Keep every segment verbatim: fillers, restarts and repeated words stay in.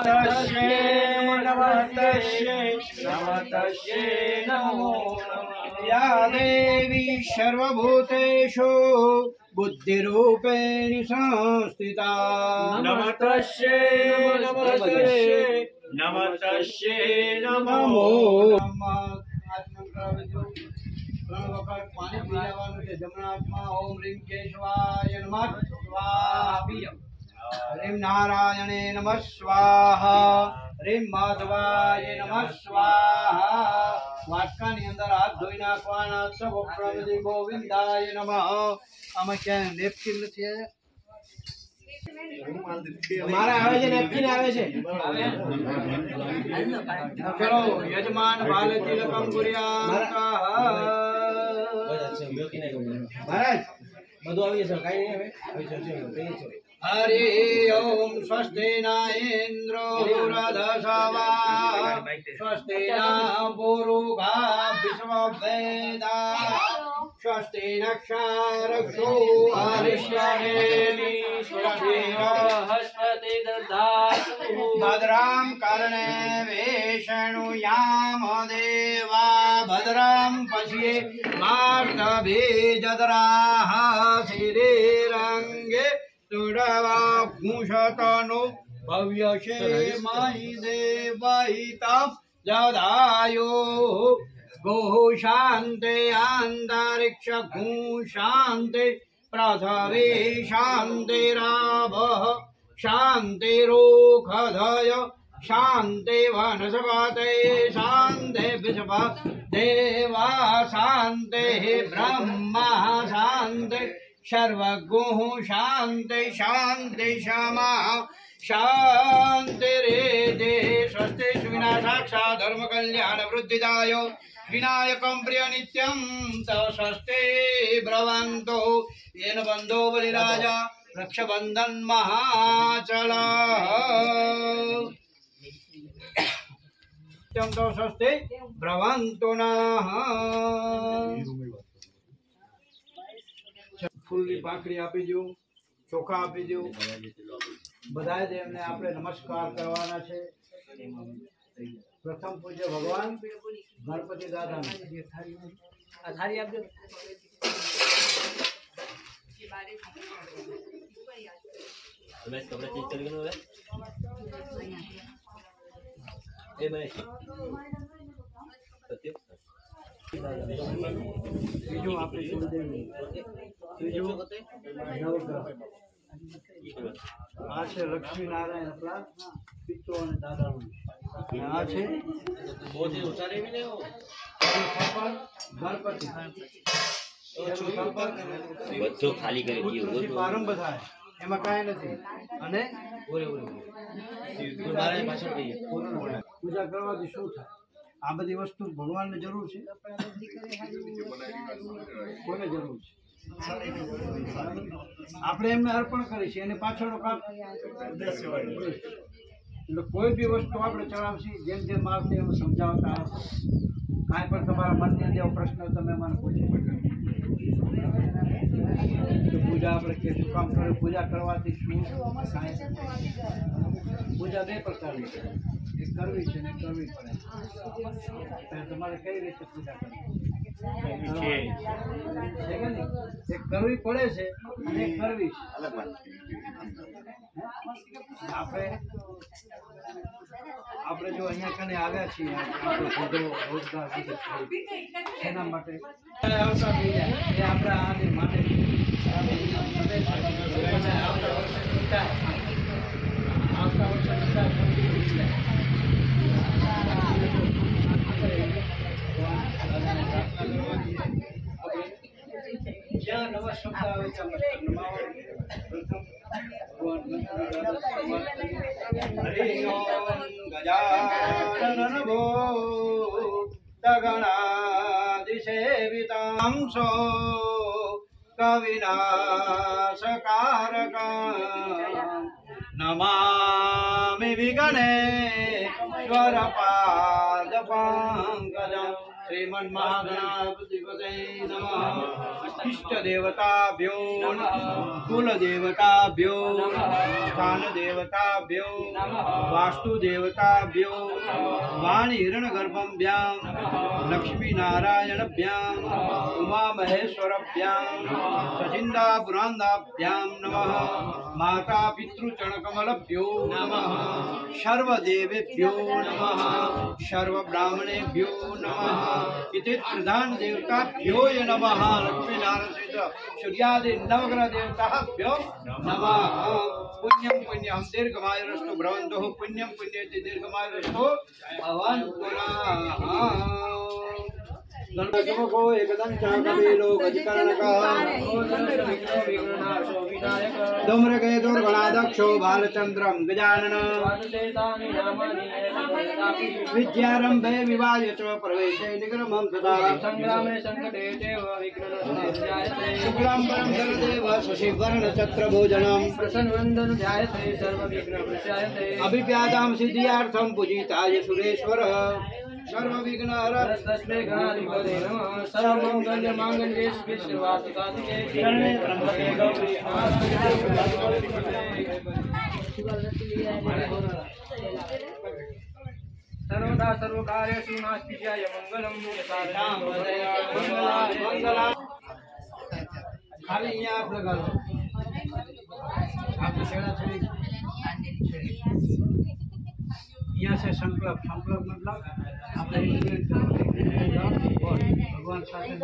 नमस्तस्यै नमस्तस्यै नमस्तस्यै नमो नमः। या देवी सर्वभूतेषु बुद्धिरूपेण संस्थिता नमस्तस्यै नमस्तस्यै नमस्तस्यै नमो नमः। पानी पी लेવાનું છે જમણા હાથમાં ઓમ રીમ કેશવાય નમઃ સ્વાહા ह्रीं नारायणे नमः स्वाहा ह्रीं माधवाय नमः स्वाहा वाटकानी अंदर हाथ धोई नाखवाना सब प्रभु गोविंदाय नमः। आमा क्या नेपकिन નથી हमारा आवे છે नेपकिन आवे છે चलो यजमान बाल तिलकम कुर्यात् महाराज બધું આવી જશે કાઈ નહીં હવે આવી જશે हरि ओम स्वस्ति न इंद्रो वृद्धश्रवा स्वस्ति न पूरुगा विश्ववेदा स्वस्ति नक्षत्रक्षो हरिष्येणि स्वस्ति बृहस्पति दधातु भद्रां कर्णे वेषणुयाम देवा भद्रां पश्ये मार्तबीजद्राः श्रीरङ्गे तुडवा भूषतनु भव्यशे मयि देवहिता जदायो गो शान्ते अन्तरिक्ष गो शान्ते पृथ्वी शान्तिरावः शान्तिरोखधय शान्ति वनस्पते शान्ति विश्व देवा शान्ति ब्रह्मा शान्ति सर्वगो शांति शांति क्षमा शांति रेदे स्वस्ति विनाशाक्षा धर्म कल्याण वृद्धिदाय विनायकं प्रिय नित्यं तव स्वस्ति ब्रवंतो येन बंधो बलिराजा रक्षाबंधन महाचला नित्यं तव स्वस्ति ब्रवंतो नः। फूलनी पाकड़ी आपी दो चोखा आपी दो बधाए देवने आपणे नमस्कार करवाना छे। प्रथम पूज्य भगवान गणपति दादा थारी आप दो रमेश कपड़े चेंज कर गयो ए मैं सत्य बीजू आपने बीजू नवग्रह आ छे लक्ष्मी नारायण अपना पित्रो અને દાદાનું આ છે બોધે ઉતારે બી લેવો ગણપતિ બધું ખાલી કરી દીધું પ્રારંભ થાય એમાં કાંઈ નથી અને ઓરે ઓરે મારે પાછળ કહીએ પૂજા કરવાથી શું થાય आ बधी वस्तु भगवान ने जरूर है कोने जरूर है आपणे एमने अर्पण करी छे एने पाछळनो काक उद्देश्य होय એટલે કોઈ બી વસ્તુ આપણે ચડાવશી જેમ જેમ આવશે એમ સમજાવતા કાંઈ પણ તમારા મનની જેવો પ્રશ્ન તમે મને પૂછી તો પૂજા આપણે કે શું કામ કરે પૂજા કરવાથી શું પૂજા બે પ્રકારની છે एक करवी छे ने करवी पड़े तुम्हारे कई रीते पूजा करवी छे छे के नहीं एक करवी पड़े छे અને એક કરવી છે अलग बात આપણે આપણે જો અહીંયા કને આવ્યા છીએ આપણે ધંધો રોજગાર બધું એના માટે આવતા થઈ જાય એ આપણા આને માટે આવતા વર્ષે क्या नवा शब्द आवे છે हरि ओम गजानन भो तगणादिसेवितां सो कविनाशकारक नमामि विघ्नेश्वर पाद पंकजम् श्रीमन्महागणाधिपतये नमः। इष्ट देवताभ्यो नमः। कुल देवताभ्यो नमः। स्थान देवताभ्यो नमः। वास्तु देवताभ्यो वाणी हिरण्यगर्भभ्यां लक्ष्मी नारायणभ्यां उमा महेश्वरभ्यां सचिंदा पुरांदाभ्यां नमः। माता पितृचरणकमलभ्यो नमः। सर्वदेवेभ्यो नमः। सर्वब्राह्मणेभ्यो नमः। इति प्रधान देवताभ्यो नमः। लक्ष्मी नारायण सूर्यादि नवग्रह देवताभ्यो नमः। पुण्यं पुण्यं दीर्घमायुरस्तु भ्रवन्तु पुण्यं पुण्येति दीर्घमायुरस्तु भवन्तु नः। गणपतिको एकदम चाकवेलो गजकर्णका धूम्रके दुर्गणाध्यक्षो बालचन्द्रं गजानन विद्यारम्भे विवाहे च प्रवेशे निग्रहं तथा संग्रामे संकटे चैव विघ्ननाशो शुक्लां परं शरदेव शशिवर्णचक्रभोजनं प्रसन्नवन्दनं ध्यायते सर्वविघ्नप्रशायते अभिव्यादां सिद्ध्यार्थं पूजिताय सुरेश्वर सर्वविघ्नहर तस्मै गणाधिपते नमः। सर्वमङ्गलमाङ्गल्ये शिवे सर्वार्थसाधिके शरणे त्र्यम्बके गौरी सर्वदा सर्वकार्येषु नास्तिक्याय मङ्गलं मंगला खाली यहाँ आप लगा लो आप छेड़ा छेड़ी यहाँ से संकल्प संकल्प मतलब आपने भगवान शासन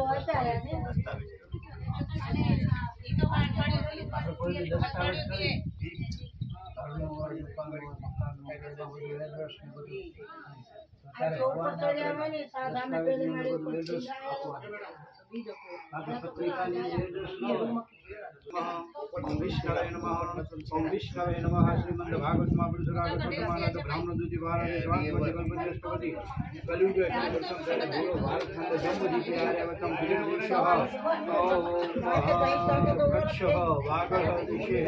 ओम विष्णवे नमः। ओम विष्णवे नमः। श्रीमद् भागवत महापुरुषरागत वर्तमानत ब्राह्मण दूति भारत स्वास्थ्य कल्पद्रष्टपति कलियुग वर्षम से भूलो भारत खंड जम्बूदीपे आर्यावतम गिरिवर्षः ओम कक्षः वागः दिशे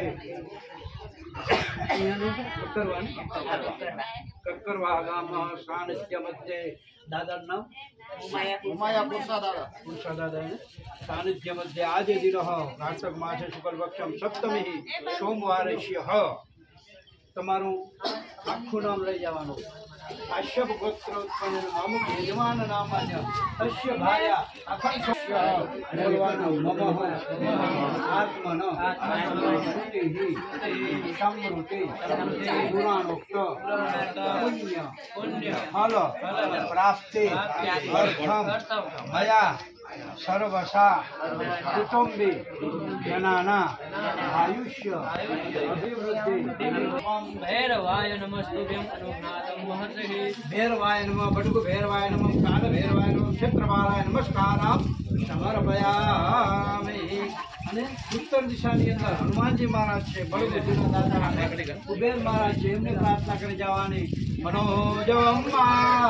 उत्तरवान कक्करवागामः सानिध्य मध्ये दादा नाम उमाया उमाया पुरुषा दादा पुरुषा दादा सानिध्य मध्ये आज दिन कार्तक मास शुक्ल पक्षम सप्तमी सोमवारस्य तमारू आखू नाम लई जवानुं काश्यप गोत्र उत्पन्न अमुक यजमान नामान्य तस्य भाया अखंडस्य बोलवानो नमः आत्मन श्रुतिहि समृति पुराणोक्त पुण्य पुण्य फल प्राप्ति अर्थम मया सर्वसा कुटुंबी जनाना आयुष्य अभिवृद्धि ओम भैरवाय नमस्तुभ्यं अनुनादं महर्षि भैरवाय नमः बडुगु भैरवाय नमः काल भैरवाय नमः क्षेत्रपालाय नमस्कारां समर्पयामि। અને ઉત્તર દિશાની અંદર હનુમાનજી મહારાજ છે બળદેવજીના દાદા કુબેર મહારાજ છે એમને પ્રાર્થના કરી જવાની મનોજમ્મા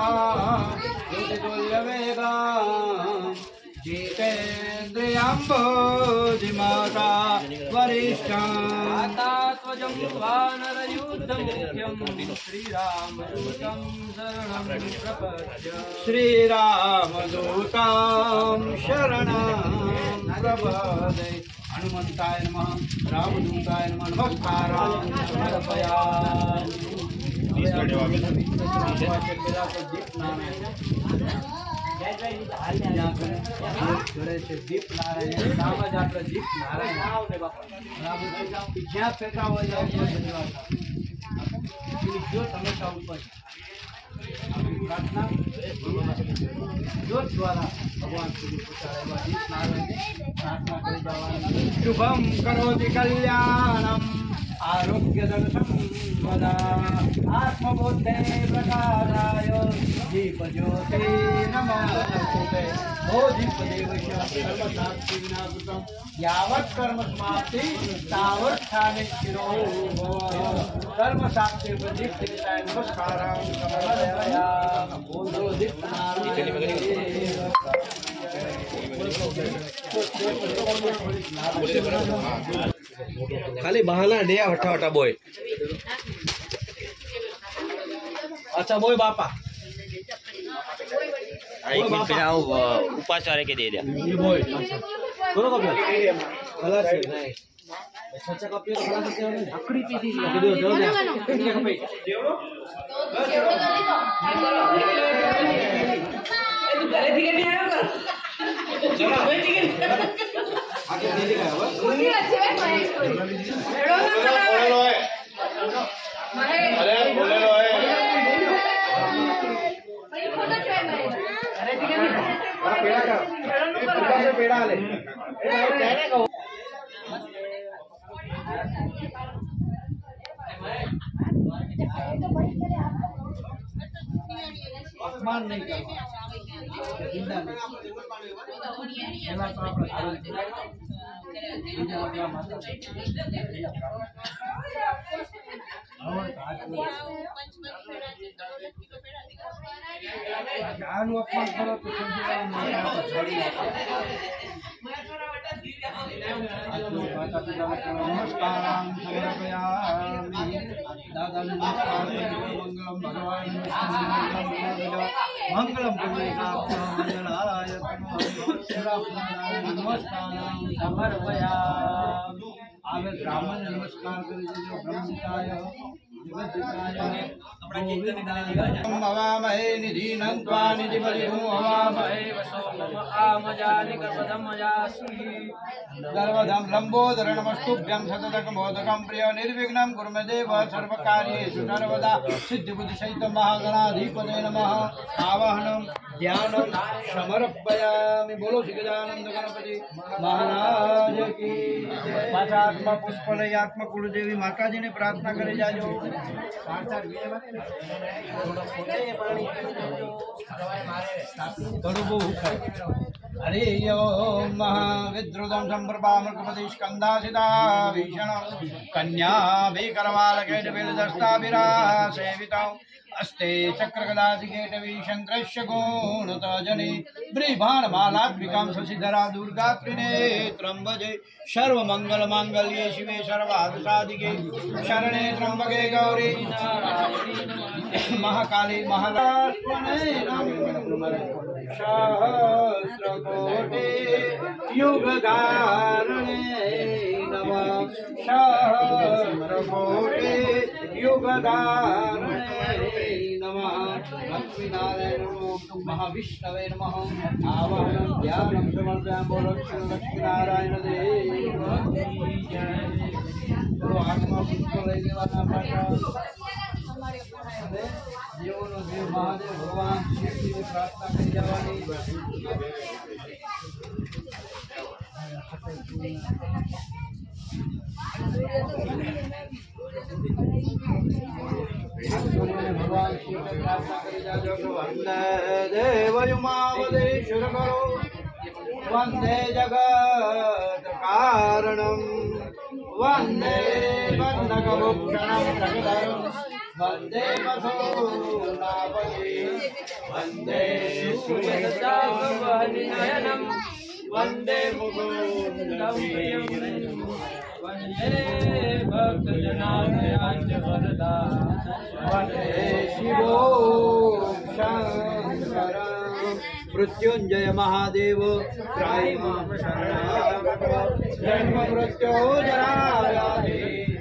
जितेन्द्रियम्बोधिमाता वरिष्ठात्वजं वानरयुद्धमुख्यं श्रीरामदूतं शरणं प्रपद्य श्रीरामदूतं शरणं प्रपद्ये हनुमन्ताय नमः रामदूताय नमः नमस्कारां समर्पयामि। दीप नारायण नाम ज आप दीप नारायण ज्યાં પેટા હોય જો હંમેશા ઉપર प्रार्थना ज्योत द्वारा भगवान સુધી પહોંચાડવા दीप नारायण प्रार्थना કરી જવાની। शुभम करोति कल्याणम आरोग्य दर्शन वदा आत्मबोधे प्रकाशाय दीप ज्योति नमस्ते बोधिप देवस्य सर्वसाक्षी विनाशुतम यावत् कर्म समाप्ति तावत् स्थाने शिरो कर्म साक्षी प्रदीप देवताय नमस्कारां समर्पयामि। बोलो दीप खाली बहाना दिया हटा हटा बोय। अच्छा बोय बापा एक दिन पे आओ उपास वाले के दे दिया ये बोल करो कब कलर से नहीं अच्छा अच्छा कॉपी तो खराब करते हो ना आखरी पे दी दे दो दे ठीक है भाई जेवड़ो ए तू घरे टिकट नहीं आया कर चलो भाई टिकट आगे दे देगा बस पूरी अच्छे है मेड़ो ना बोले लो है अरे बोले लो है भाई फोटो चाहिए अरे टिकट पेड़ा का पेड़ा पेड़ा ले कहने का अपमान नहीं करना निंदा नहीं ज्ञान अपमान करो तो नमस्कार दादा नमस्कार मंगलम भगवान मंगलम नमस्कार समर्पयामि आगे ब्राह्मण नमस्कार करें ब्रह्मचाय हवामहे निधीनं त्वा निधिपतिं हवामहे सर्वधं लम्बोदरणमस्तुभ्यं सततकमोदकं प्रिय निर्विघ्नं कुरु मे देव सर्वकार्येषु सर्वदा सिद्धिबुद्धिसहितं महागणाधिपते नमः आवाहनं ध्यानं समर्पयामि। बोलो श्री गजानंद गणपति महाराज की जय। आत्मा पुष्प लई आत्मा कुलदेवी माता जी ने प्रार्थना करे जाजो। हरे ओम महाविद्रुदं संप्रभामृगपति स्कंदासिता भीषण कन्या भीकरमालकेटविलदस्ताभिरा सेवितौ अस्ते चक्रगदाधिकेटवी शंकरस्य गुणतजने ब्रीभाणमालात्मिकां शशिधरा दुर्गा त्रिनेत्रं भजे सर्वमंगलमांगल्ये शिवे सर्वार्थसाधिके शरणे त्र्यंबके गौरी महाकाली महालक्ष्मणे सहस्रकोटि युगधारणे नमः सहस्रकोटि युगधारणे नमः लक्ष्मीनारायण महाविष्णवे नमः आवाहनं ध्यानं समर्पयामि। बोलो लक्ष्मीनारायण देव बोलो आत्मा पुष्प लेने वाला पाठा जीवनो देव महादेव भगवान शिव की प्रार्थना करी जावानी। भगवान शिव की प्रार्थना करी जाजो। वंदे देवयुमावदेश्वर करो वंदे जगत कारणं वंदे बन्धकभूषणं जगदरं वंदे मधुनाभये वंदे सुजगसावनयनं वंदे मुकुन्दं प्रियं वंदे भक्तजनार्दनवरदा वंदे शिवो शंकरं मृत्युंजय महादेव त्राहि मां शरणागत जन्म मृत्यु जराव्याधि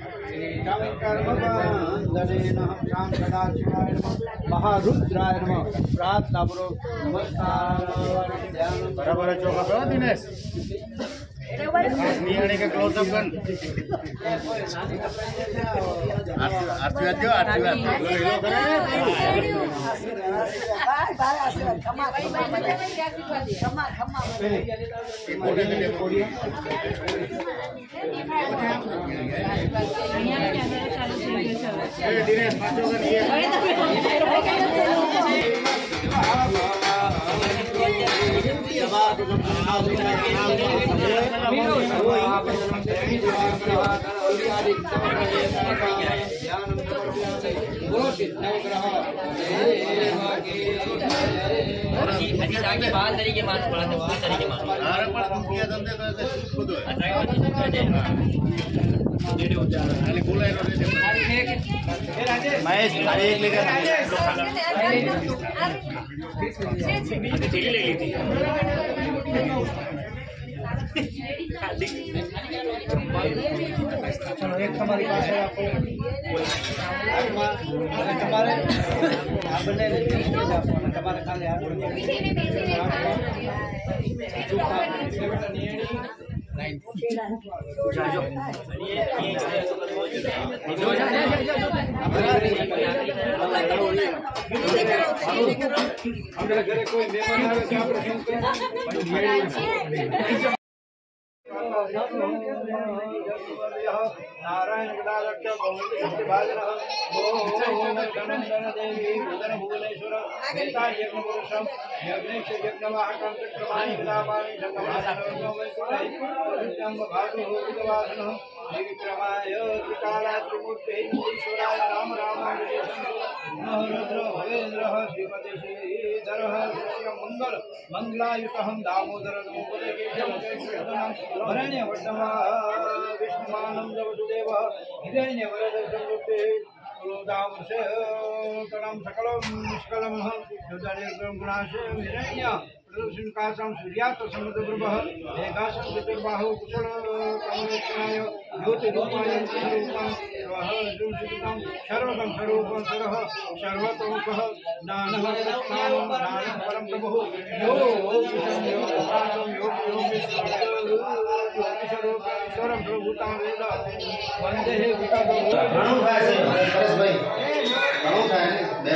कर्मबन्धनेन शां सदाशिवाय नमः महारुद्राय नमः प्रार्थना पूर्वक नमस्कार ध्यान बराबर चौका करो दिनेश नियाने के क्लोज अप गन आरती आरती आरती हेलो करे बाय बाय आशीर्वाद खमा खमा खमा कोड़ी ले कोड़ी दिनेश पांचों का ये ध्यान बोलो सिद्धग्रह देव की हजी आगे बाल तरीके मानो पड़ा तो पूरी तरीके मानो अरे पर तुम किया धंधे तो ऐसे खुद है डेढ़ हो जा खाली बोला है महेश खाली एक लेकर ले ली थी चलो एक हमारी पास है आपको हमारे आप बने हमारे खाली हाथ हमारे घरे कोई मेहमान आवे तो આપણે શું કરીએ नारायण गदाधर भाजनः ओम गणेन्द्र देवी उदर भुवनेश्वर वेता यज्ञ पुरुषम यज्ञेश यज्ञ महाकंठ क्रमाणि गदापाणि जगन्नाथं भागो विदवासनः विक्रमाय त्रिकाला त्रिमूर्ते ईश्वराय राम राम रुद्र भवेन्द्रः श्रीपति श्रीधरः मंगल मंगलायुतहं दामोदर वरण्य वट्टमा विष्णुमानंद वसुदेव हिरण्य वरदसंयुक्ते दामशकलं सकलं निष्कलं युद्धनिर्गुणं गुणाशय हिरण्य प्रदर्शनकाशं सूर्यात समुद्रप्रभः मेघासं चतुर्बाहु कुशल कमलेक्षणाय ज्योतिरूपाय स्वरूपं स्वः सर्वतं स्वरूपं सरः सर्वतोमुखः दानः कृष्णानं दानं परं प्रभुः यो विषं यो प्रकाशं योगि योगीश्वरं प्रभुतां वेद वन्दे विकटो ઘણું થાય છે પરેશભાઈ ઘણું થાય બે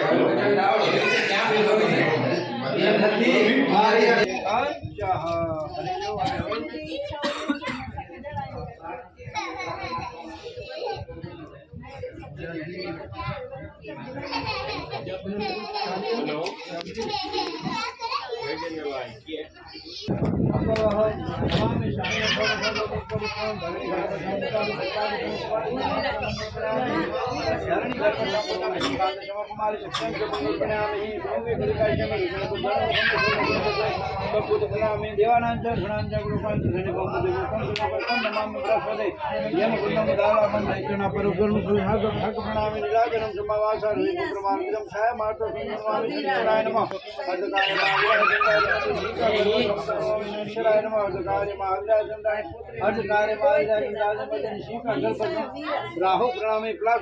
राहु प्रणामी क्लास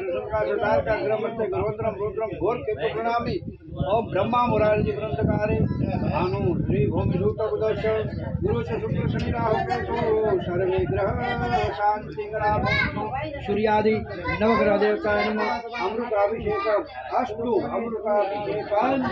घोर केतु प्रणामी ओम ब्रह्मा मुरारी ग्रंथकारे भानु श्री भूमि रूपदश गुरु शुक्र शनि राहु सर्वे ग्रह शांति सूर्यादि नवग्रह देवता अमृताभिषेक अस्तु अमृताभिषेक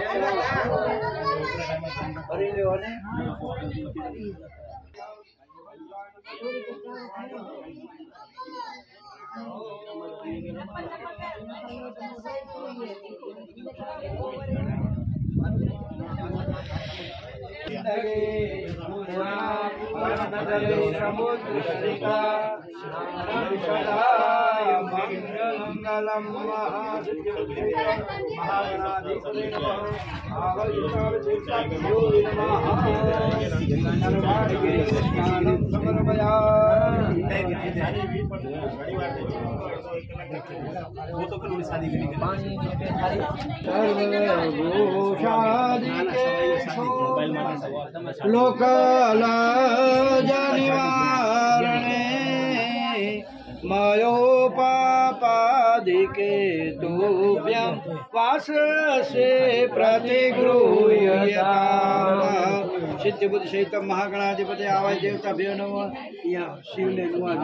मंगलम लोकलाजनिवारणे मयोपापादिके तुभ्यं वाससे प्रतिगृह्यता सिद्ध बुद्ध सहित महागणाधिपति आवाज देवता भ्यो नमः या शिव ने नुआ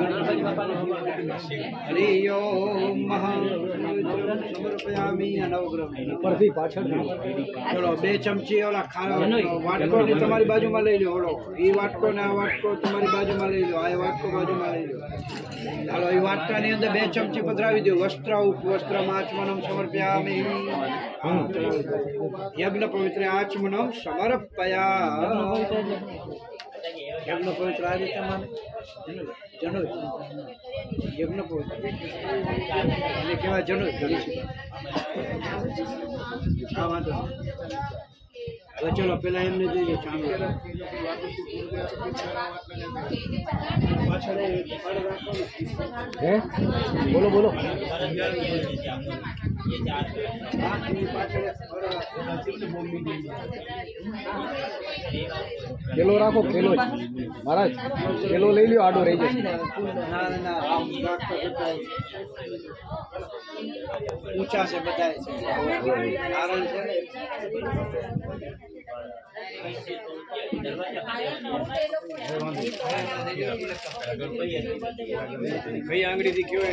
हरि ओम महा समर्पयामी नवग्रह पर भी पाछળ चलो બે ચમચી ઓલા ખાવા વાટકો ને તમારી બાજુમાં લઈ લો ઓલો ઈ વાટકો ને આ વાટકો તમારી બાજુમાં લઈ લો આ વાટકો બાજુમાં લઈ લો હાલો ઈ વાટકાની અંદર બે ચમચી પધરાવી દો વસ્ત્ર ઉપવસ્ત્રમ આચમનમ સમર્પયામિ यज्ञ पवित्र आचमनम समर्पयामि यज्ञ पवित्र आचमन जनो यज्ञ पवित्र એટલે કેવા જનો હા વાંધો હવે ચલો પેલા એમને જોઈએ સામે હે બોલો બોલો પેલો રાખો પેલો જ મહારાજ પેલો લઈ લ્યો આડો રહી જશે ના ના આમ ઊંચા છે બધા છે કારણ છે કઈ આંગળી થી કયો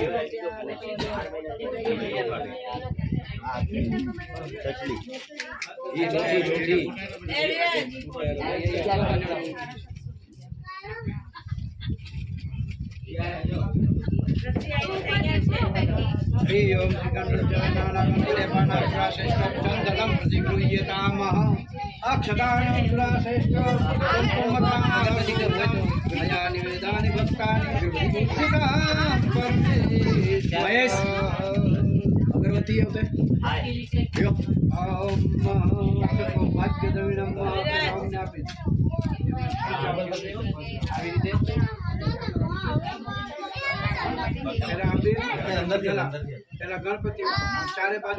अगरबत्ती होते भाग्य द्रविणम अंदर चला चला गणपति चारे बाजू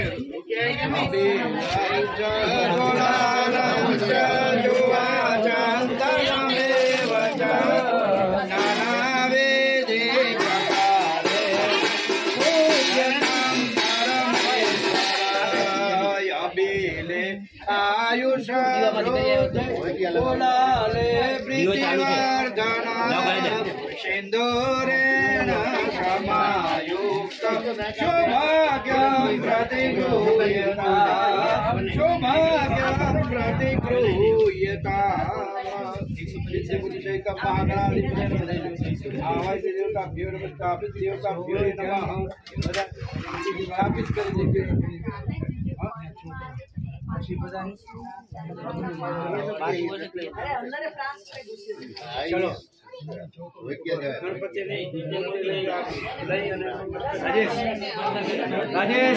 आयुष सिंदूरेण समायुक्त सौभाग्यं प्रतिगृह्यताम् सौभाग्यं प्रतिगृह्यताम् चलो गणपति राजेश राजेश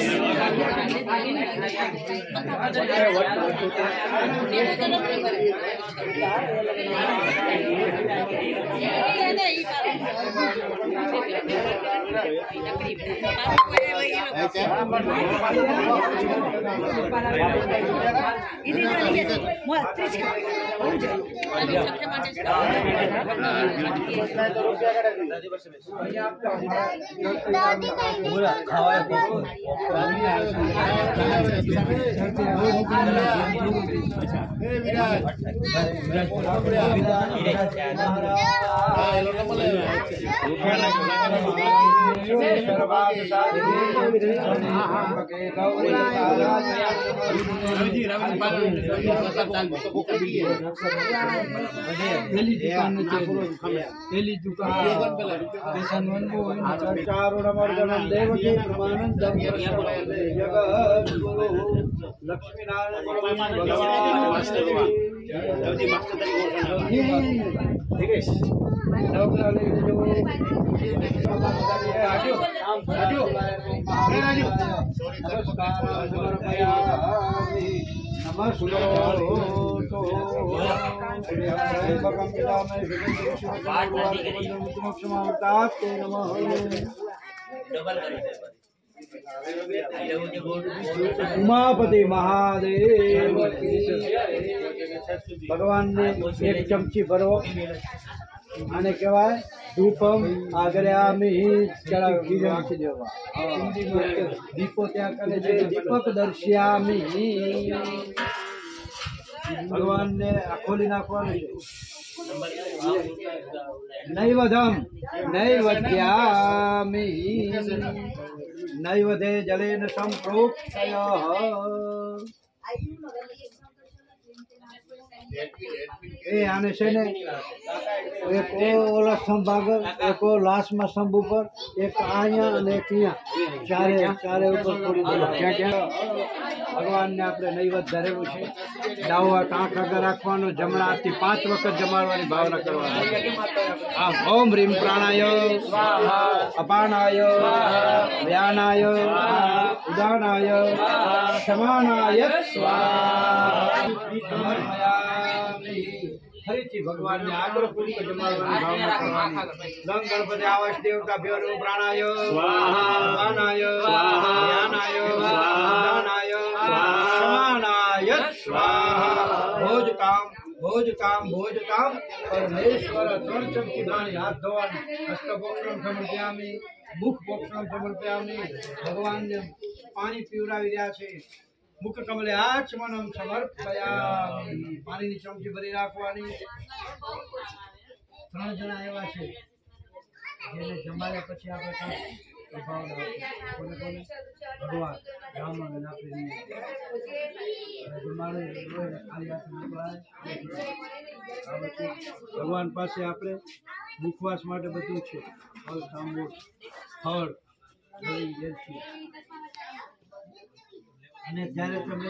उमापति महादेव भगवान ने एक चमची भरो आने कहेवाय धूपम आग्रयामी चढ़ावी देवा दीपो त्या करे छे दीपक दर्श्यामी भगवान ने खोली नाखवानुं छे नैवधम नैवद्यामी नैवधे जलेन संप्रोक्षयः એ આને છે ને એક ઓલા સ્તંભ આગળ, એક લાસ્ટમાં સ્તંભ ઉપર, એક અહીંયા અને એક અહીંયા, ચારે ચારે ઉપર થોડી ક્યાં ક્યાં ભગવાનને આપણે નૈવેદ્ય ધરેલું છે. ડાવો હાથ આંખ આગળ રાખવાનો, જમણા હાથથી પાંચ વખત જમાડવાની ભાવના કરવાની. આમ ઓમ રીમ પ્રાણાય અપાનાય વ્યાનાય ઉદાનાય સમાનાય સ્વાહા. ફરીથી ભગવાનને આગ્રહપૂર્વક જમાડવાની ભાવના કરવાની. ગંગ ગણપતિ આવાસ દેવતા ભ્યો પ્રાણાય સ્વાહાય ધ્યાનાય ઉદાનાય સમાનાય સ્વાહા. ભોજ કામ ભોજ કામ ભોજ કામ પરમેશ્વર. ત્રણ ચમચી પાણી હાથ ધોવાની. હસ્તપોક્ષણ સમર્પયામિ, મુખ પોક્ષણ સમર્પયામિ. ભગવાનને પાણી પીવડાવી રહ્યા છે. મુખ કમલે આચમનમ સમર્પયામિ. પાણીની ચમચી ભરી રાખવાની. ત્રણ જણા એવા છે જેને જમાડ્યા પછી આપણે કોને કોને ભગવાન બ્રાહ્મણ આપી ભગવાન પાસે આપણે મુખવાસ માટે બધું છે. ફળ તાંબૂળ ફળ અને જ્યારે તમે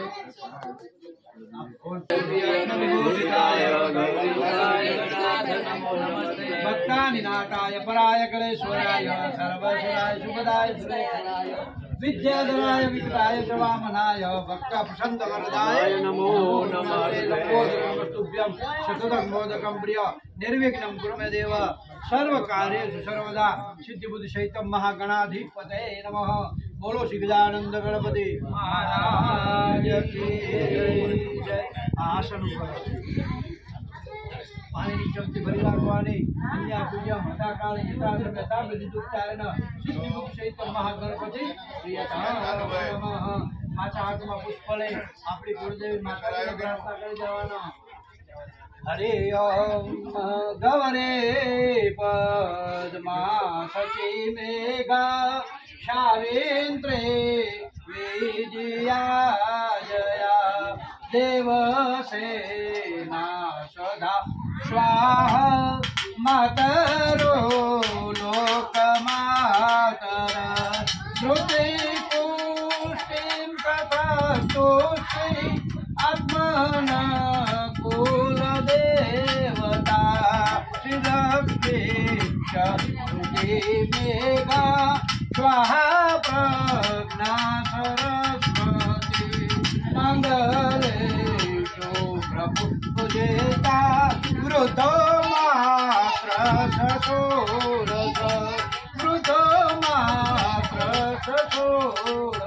ભક્તાનિ નાટાય પરાય કલેશ્વરાય સર્વસુરાય સુખદાય સુરેશ્વરાય વિદ્યાધરાય વિકટાય ચ વામનાય ભક્ત પ્રસન્ન વરદાય નમો નમઃ. તુભ્યમ શતદં મોદકં પ્રિય નિર્વિઘ્नं કુરુ મે દેવ સર્વ કાર્યેષુ સર્વદા. સિદ્ધિ બુદ્ધિ સહિતમ મહાગણાધિપતये નમઃ. બોલો શ્રી ગજાનંદ ગણપતિ મહારાજ કી જય. આસન ઉપર પાણીની ચમચી ભરી રાખવાની. અન્ય પૂજ્ય મતા કાળ હિતા સમેતા બધી દુઃખાયન સિદ્ધિ બુદ્ધિ સહિતમ મહાગણપતિ પ્રિયતાય નમઃ. માતા હાથમાં પુષ્પ લઈ આપણી કુળદેવી માતાજીને પ્રાર્થના કરી દેવાના. હરે ઓમ ગૌરે પદ્મા સચી મેઘા શાવેન્દ્રે વિજયા જયા દેવસેના સદા સ્વાહા. માતરો લોકમાતર શ્રુતિ પુષ્ટિં પ્રથસ્તુષ્ટિ આત્મન કુલ દેવતા શ્રી મેઘા સ્વાહા પ્રજ્ઞા સરસ્વતી મંગલે શુભ્ર પૂજેતા વૃદ્ધો માત્ર સસોરસ વૃદ્ધો માત્ર સસોરસ.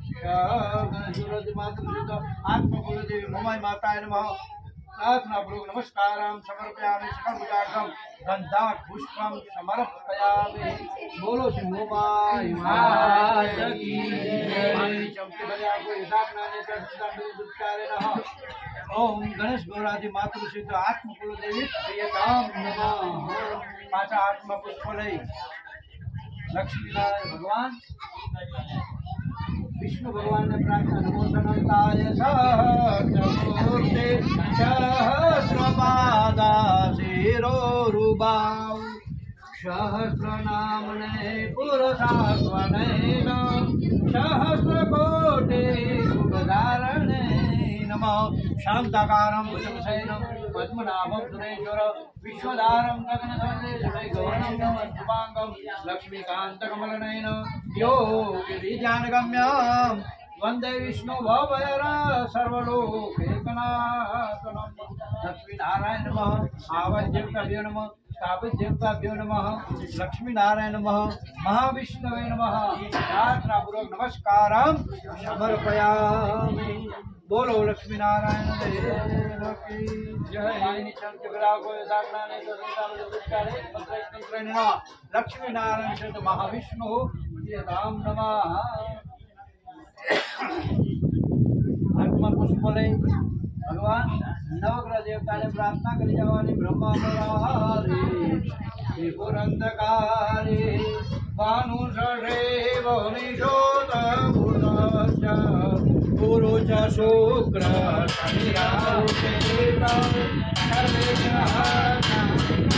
આત્મકુલદેવી મમાય માતાય નમઃ. प्रार्थना पूर्वक नमस्कारम समर्पयामि. सकलभुजार्थम गंधा पुष्पम समर्पयामि. बोलो श्री मोबाई मात की जय. चमके भल्या को इदाकनाने चढ़ता दुष्कारे नः. ओम गणेश गौरादि मातृ सिद्ध आत्मकुल देवी प्रियताम नमः. पांचा आत्मा पुष्प लई लक्ष्मी नारायण भगवान विष्णु भगवान ने प्रार्थना. नमो सनंताय सहस्रमूर्ते सहस्रपादा शिरोरुबाहु सहस्रनामने पुरुषात्मनेन सहस्रकोटि सुखधारणे नमः. शांताकारं भुजगशयनं पद्मनाभं सुरेश्वर विश्वधारं गगनसदृशमेघवर्णं शुभांगं लक्ष्मीकान्तकमलनयन योगिबीजानगम्यं वन्दे विष्णु भवयर सर्वलोकैकनाथनं. लक्ष्मीनारायण नमः. आवज्यवताभ्यो नमः. स्थापितदेवताभ्यो नमः. लक्ष्मीनारायण नमः. महाविष्णवे नमः. प्रार्थनापूर्वक नमस्कारं समर्पयामि. बोलो लक्ष्मी नारायण देव की जय. लक्ष्मी नारायण शब्द महाविष्णु राम नमः. आत्मा पुष्प ले भगवान नवग्रह देवता ने प्रार्थना करी जवानी. ब्रह्मा पुरंदकारी भानु षे भुवनेशोत પુરુષ શુક્ર શનિરાહુ કેતુ સર્વે ગ્રહાનાં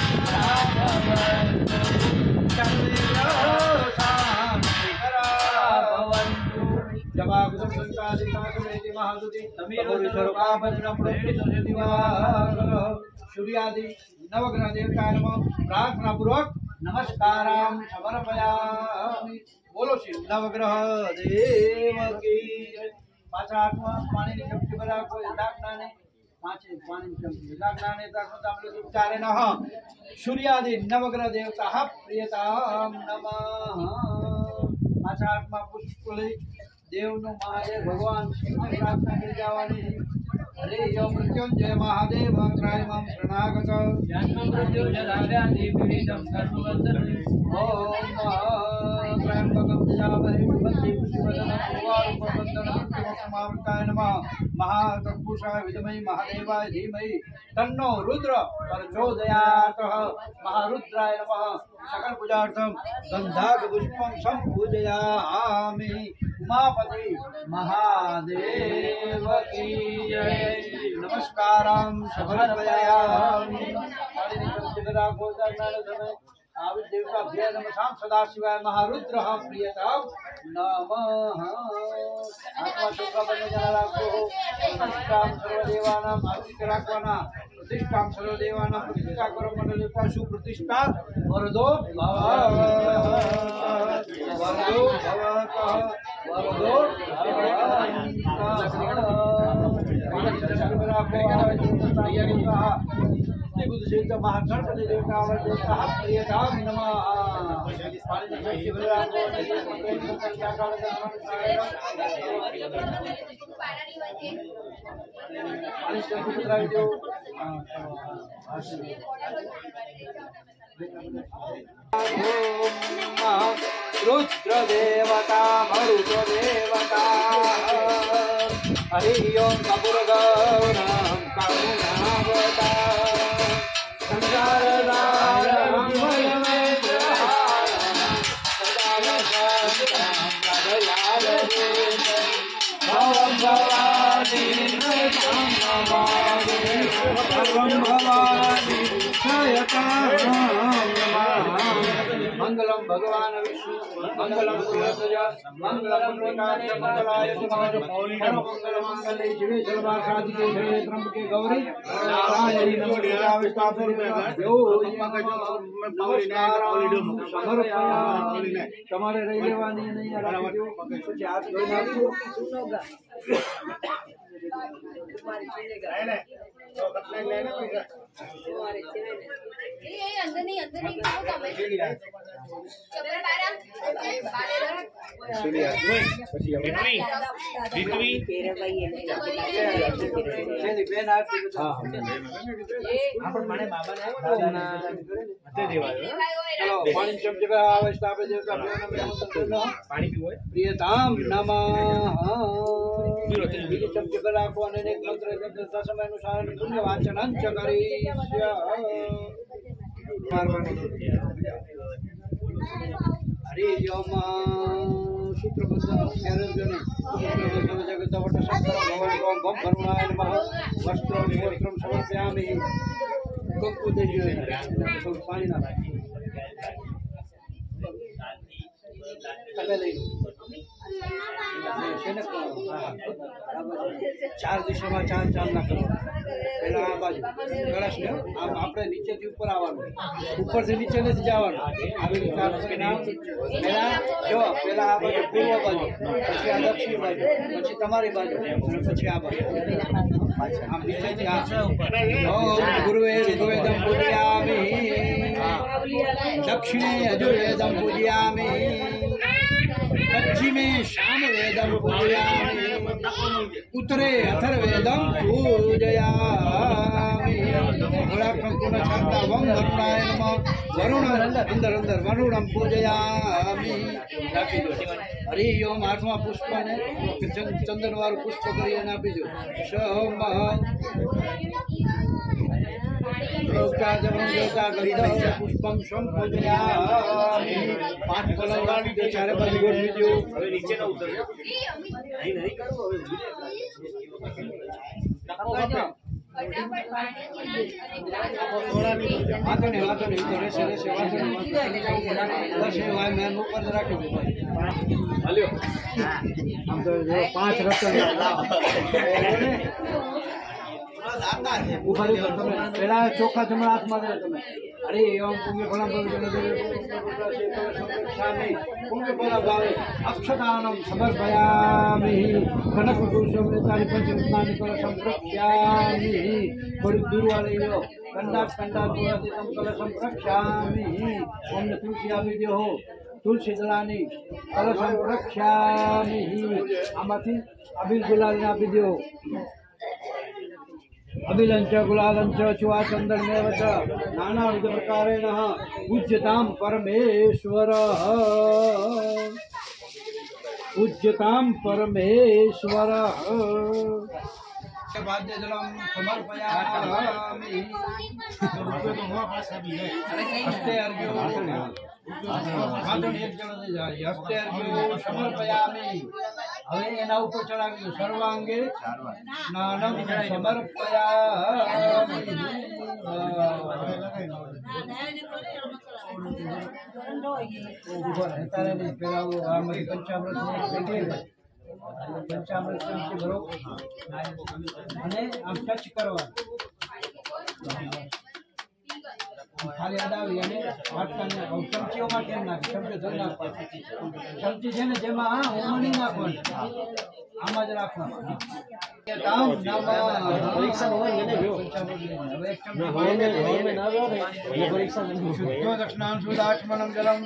सूर्यादि नवग्रह देवता नमः प्रार्थना पूर्वक नमस्काराम समर्पयामि। बोलो श्री नवग्रह देव की पाछा आत्मा पानी ની ચમચી ભરા કોઈ દાખલાને पांचे पानी ની ચમચી દાખલાને દાખલો આપણે ઉચ્ચારે નહ सूर्यादि नवग्रह देवता प्रियताम नमः। पाछा आत्मा पुष्प લઈ देवनो महादेव भगवान शिवने प्रार्थना કરી જવાની। हरे ओम मृत्युंजय महादेव त्रायमं शरणागत जन्म मृत्यु जराव्याधि पीडितं सर्ववन्दनं ओम त्रयंबकं यजामहे सुगन्धिं पुष्टिवर्धनं उर्वारुकबन्धनं मृत्युमोक्षमामृताय नमः। महातत्पुरुषाय विद्महे महादेवाय धीमहि तन्नो रुद्र प्रचोदयात्। महारुद्राय नमः। सकल पूजार्थं गन्धाक पुष्पं संपूजयामि। उमापति महादेव की जय। नमस्कारं समर्पयामि। आविद देवता भ्य नमः सदा शिवाय महारुद्र प्रियताम नमः। आत्मा शुक्र बने जन राखो प्रतिष्ठां सर्वदेवानां आदित्य राखवाना प्रतिष्ठां सर्वदेवानां प्रतिष्ठा करो मंडल पशु प्रतिष्ठा वरदो भव वरदो भवतः वरदो बुद्ध सिद्ध महागणपति देवता देवता प्रियताम नमः। रुद्र देवता मरुत देवता हरि ओम कपूर गौरम करुणावता संसार मंगलम भगवान विष्णु मंगलम पुरुषोत्तम मंगलम पुरुषोत्तम मंगलाय सुभाष मंगल मंगले शिवे सर्वासाधिके शरणे त्र्यंबके गौरी नारायणी नमोस्तुते विष्णु देव समर्पयामि। તમારે રહી લેવાની નહીં રાખજો પછી હાથ ધોઈ નાખજો સુનોગા तुम्हारी चलेगा है ना तो कटले लेने पड़ेगा तुम्हारे चलेगा ये अंदर नहीं अंदर नहीं वो काम है कैमरा बाहर बाहर सुनिए પછી વિટવી વિટવી તેરે ભાઈ છે ની બેન આરતી હા આપણ મને બાબાને આવ્યો ને તે દેવાયો ચલો પાણી ચમચા આવે સ્થાપે દેવતા પાણી પીવો પ્રિયતામ નમઃ બીજી ચમચી રાખો અને એક મંત્ર દસમ અનુસાર પુણ્ય વાંચન અંચ કરી હરિ ઓમ સૂત્રબદ્ધ શરણજને જગત વટ શસ્ત્ર ભગવાન ઓમ ભમ કરુણાય નમઃ વસ્ત્ર વસ્ત્રમ સમર્પયામિ કંકુ દેજો પાણી ના તમે લઈ चार दिशा में चार चार ना करो पहला आ बाजू गणेश ने आम आपने नीचे थी ऊपर आवानो ऊपर से नीचे नहीं जावानो આવી રીતે આપણે નામ પહેલા જો પહેલા આ બાજુ પૂર્વ બાજુ પછી આ દક્ષિણ બાજુ પછી તમારી બાજુ અને પછી આ બાજુ આમ નીચેથી આ ઓમ ગુરુવે ઋગ્વેદમ પૂજયામિ दक्षिणे यजुर्वेदं पूजयामि पश्चिमे सामवेदं पूजयामि उत्तरे अथर्ववेदं पूजयामि वरुणाय नमः वरुण अंदर अंदर वरुणं पूजयामि हरि ओम आठमा पुष्प ने चंदन वाळું પુષ્પ કરી અને આપી દો સોમ पुष्पं संपूजयामि પાંચ પલાળવા દીધો, ચારે બાજુ ગોઠવી દો. હવે નીચે ના ઉતરજો. નહીં નહીં કરવું હવે. વાંધો નહીં, વાંધો નહીં, તો રહેશે, રહેશે, વાંધો નહીં, વાંધો નહીં. બસ એ વાય મેન ઉપર જ રાખી દો ભાઈ. આમ તો જો પાંચ રસ્તા ઉભા રહ્યો તમે પેલા ચોખ્ખા જમણા હાથમાં દે તમે. અરે એમ પુણ્ય ફળમ પુણ્ય ફળા ભાવે અક્ષતાનમ સમર્પયામિ કનક પુરુષમ તારી પંચરત્નાની કલશમ પ્રક્ષામિ. થોડીક દૂરવા લઈ લો. કંડાત કંડાત પુરાથી તમ કલશમ પ્રક્ષામિ. અમને તુલસી આપી દો. તુલસી દળાની કલશમ પ્રક્ષામિ. આમાંથી અબીલ ગુલાલને આપી દો. અબિલંચ ગુલાલંચ ચુવાચંદનમેવ ચ નાનાવિધ પ્રકારેણ પૂજ્યતામ પરમેશ્વર પૂજ્યતામ પરમેશ્વર. વાદ્યજલમ સમર્પયામિ. હસ્તે અર્ઘ્યો એક જણો જાય. હસ્તે અર્ઘ્યો સમર્પયામિ. હવે એના ઉપર ચડાવી દો. સર્વાંગે સ્નાનમ સમર્પયામિ. તારે નહીં પેલા આ મારી પંચામૃત પંચામૃત ચમચી ભરો અને આમ ટચ કરવા. ખાલી અડાવી અને વાટકાને ચમચીઓમાં કેમ નાખે? ચમચી ધોઈ નાખવા. ચમચી છે ને જેમાં ઉમણી નાખવાની, આમાં જ રાખવાનું. પરીક્ષા દક્ષિણાંશુ દાચમનમ જલમ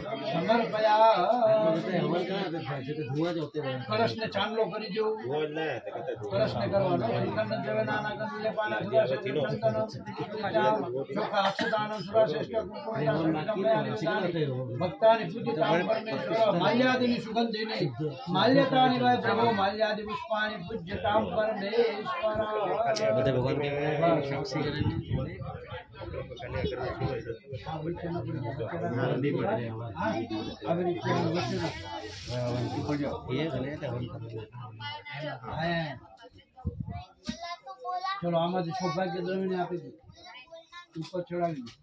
સમર્પયા. કળશને ચાંદલો કરી દો. કળશને કરવાનો. ચોખ્ખા અક્ષતાનમ સુરાશ્રેષ્ઠ ભક્તાની પૂજિતા પરમેશ્વર. માલ્યાદિની સુગંધિની માલ્યતાની વાય પ્રભો માલ્યાદિ પુષ્પાની પૂજ્યતામ પરમેશ્વર. બધા ભગવાન કે સાક્ષી કરીને ચલો આમાંથી સૌભાગ્ય દ્રવ્યને આપી દો. ઉપર ચડાવી દો.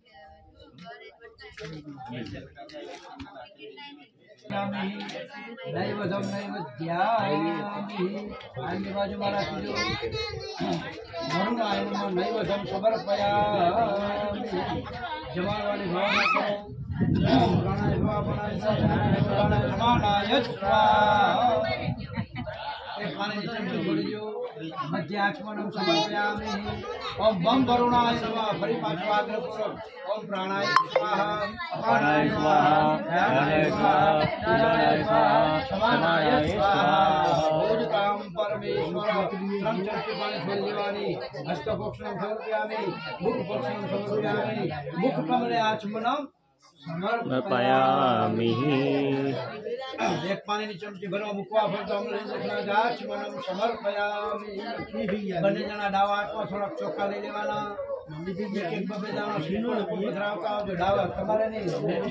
નૈવધમ નૈવેદ્યામિ. આની બાજુમાં રાખી દો. વરુણાય નૈવધમ સમર્પયામિ. જમાડવાની ભાવના કરો. પ્રાણાય ભાવનાય સમાનાય સ્વાહા. એક પાણીની ચમચી છોડી દો. મધ્ય આચમનમ સમર્પયામિ. ઓમ બમ વરુણાય નમઃ. ફરી પાછું આગ્રહપૂર્વક ઓમ પ્રાણાય સ્વાહા અપાનાય સ્વાહા ધ્યાનાય સ્વાહા ઉદાનાય સ્વાહા સમાનાય સ્વાહા. ભોજકામ પરમેશ્વર. ત્રણ ચમચી પાણી છોડી દેવાની. હસ્તપોક્ષણમ સમર્પયામિ. મુખપોક્ષણમ સમર્પયામિ. મુખ કમલે આચમનમ સમર્પયામિ. એક પાણીની ચમચી ભરવા મૂકવા ફરતો આચમનમ સમર્પયામિ. બંને જણા ડાવા હાથમાં થોડાક ચોખ્ખા લઈ લેવાના. એક બબે દાણો સીનો પધરાવતા આવજો. ડાવા તમારે નહીં.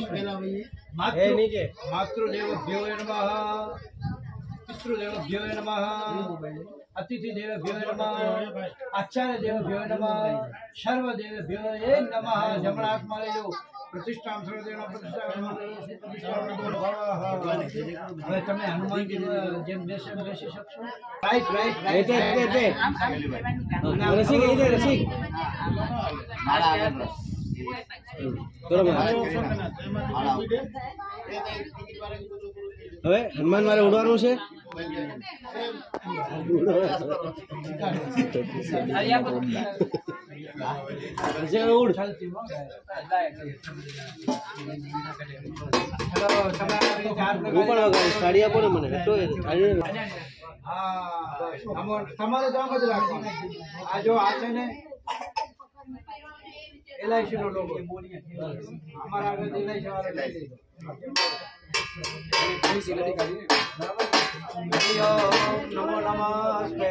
માતૃદેવ ભ્યો નમઃ. પિતૃદેવ ભ્યો નમઃ. અતિથિ દેવ ભ્યો નમઃ. આચાર્ય દેવ ભ્યો નમઃ. સર્વ દેવ ભ્યો નમઃ. જમણા હાથમાં લઈ લો. પ્રતિષ્ઠા હવે તમે હનુમાનજી જેમ બેસે બેસી શકશો. રાઈટ રાઈટ રસિક રસિક હવે હનુમાન મારે ઉડવાનું છે. ઉડ સાડી આપો ને મને. તમારે કામ જ રાખો. આ જો આ છે ને એલઆઈસી નો લોગો. અમારા આગળ એલઆઈસી વાળા લઈ લીધો. નમો નમસ્તે.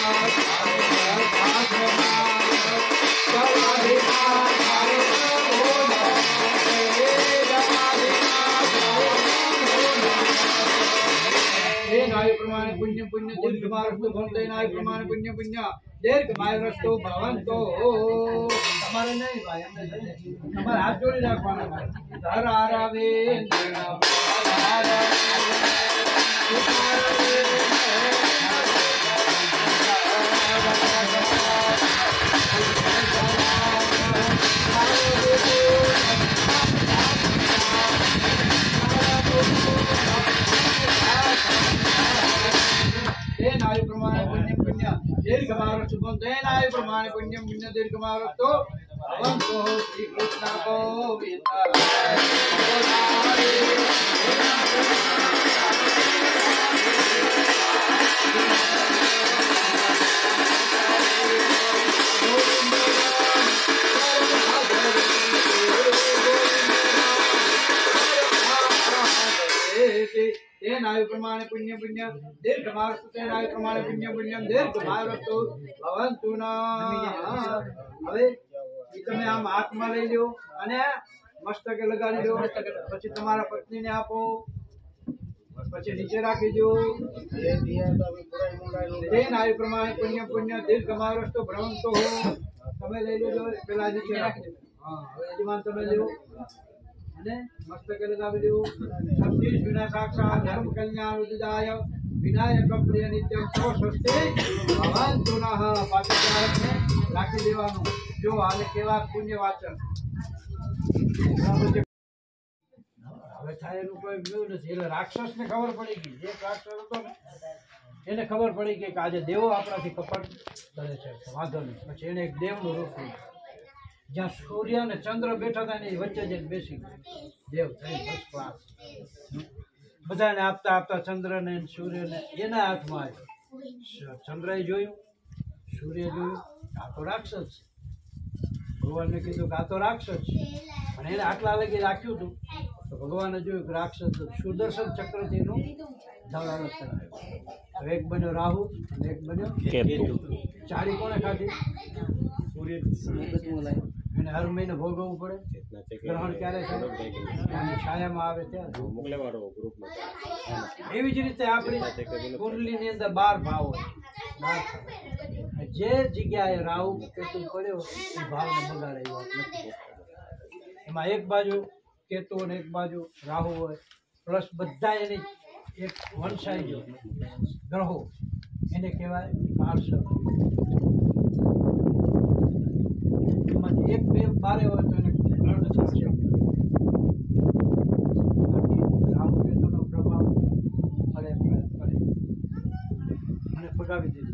प्रमाण पुण्य पुण्य दीर्घ मारस्तु भवन्ते नाय प्रमाण पुण्य पुण्य दीर्घ मारस्तु भवन्तो તમારે નહીં ભાઈ એમને તમારે હાથ જોડી રાખવાના ભાઈ ધર આરાવે तेनायु प्रमाण पुण्य पुण्य दीर्घ मारस्तु तेनायु प्रमाण पुण्य पुण्य दीर्घ मारस्तु भवन्तो श्री कृष्ण गोविंद तेनायु प्रमाण पुण्य पुण्य दीर्घ मारस्तु तेनायु प्रमाण पुण्य पुण्यम दीर्घ मारस्तु भवन्तु न હવે ઈ તમે આમ હાથમાં લઈ લ્યો અને મસ્તકે લગાડી દો પછી તમારા પત્નીને આપો પછી નીચે રાખી દો તેનાયુ પ્રમાણ પુણ્ય પુણ્ય દીર્ઘ મારસ્તો ભ્રમતો હો તમે લઈ લેજો પેલા નીચે રાખી દો હા હવે યજમાન તમે લ્યો અને મસ્તકે લગાવી દો સત્ય વિના સાક્ષાત ધર્મ કલ્યાણ ઉદિદાય વિનાયક પ્રિય નિત્યમ સો સ્વસ્તિ ભવન્તુ નઃ પાછળને રાખી દેવાનું જો હાલે કેવા પુણ્ય વાચન હવે થાય એનું કોઈ વ્યૂ નથી એટલે રાક્ષસને ખબર પડી ગઈ જે રાક્ષસ હતો ને એને ખબર પડી ગઈ કે આજે દેવો આપણાથી કપટ કરે છે વાંધો નહીં પછી એને એક દેવનું રૂપ લીધું જ્યાં સૂર્ય અને ચંદ્ર બેઠા હતા એની વચ્ચે જઈને બેસી ગયો દેવ થઈ ફર્સ્ટ ક્લાસ બધાને આપતા આપતા ચંદ્રને સૂર્યને એના હાથમાં આવ્યો ચંદ્રએ જોયું સૂર્ય જોયું આ તો રાક્ષસ છે ભગવાનને કીધું કે આ તો રાક્ષસ છે અને એને આટલા લગી રાખ્યું હતું તો ભગવાને જોયું કે રાક્ષસ સુદર્શન ચક્રથી એનું ધવડાવત કરાવ્યું એક બન્યો રાહુ અને એક બન્યો કેતુ ચારી કોને ખાધી સૂર્ય એને હર મહિને ભોગવવું પડે ગ્રહણ ક્યારે થાય છાયામાં આવે ત્યારે એવી જ રીતે આપણી કુંડલીની અંદર બાર ભાવ હોય બાર જે જગ્યાએ રાહુ કેતુ પડ્યો એ ભાવને બગાડે એવો નથી એમાં એક બાજુ કેતુ અને એક બાજુ રાહુ હોય પ્લસ બધા એની એક વંશાઈ ગ્રહો એને કહેવાય પાર્ષદ એક બે બારે હોય તો એને અર્ધ થશે રાહુ કેતુનો પ્રભાવ પડે પડે અને ભગાવી દીધું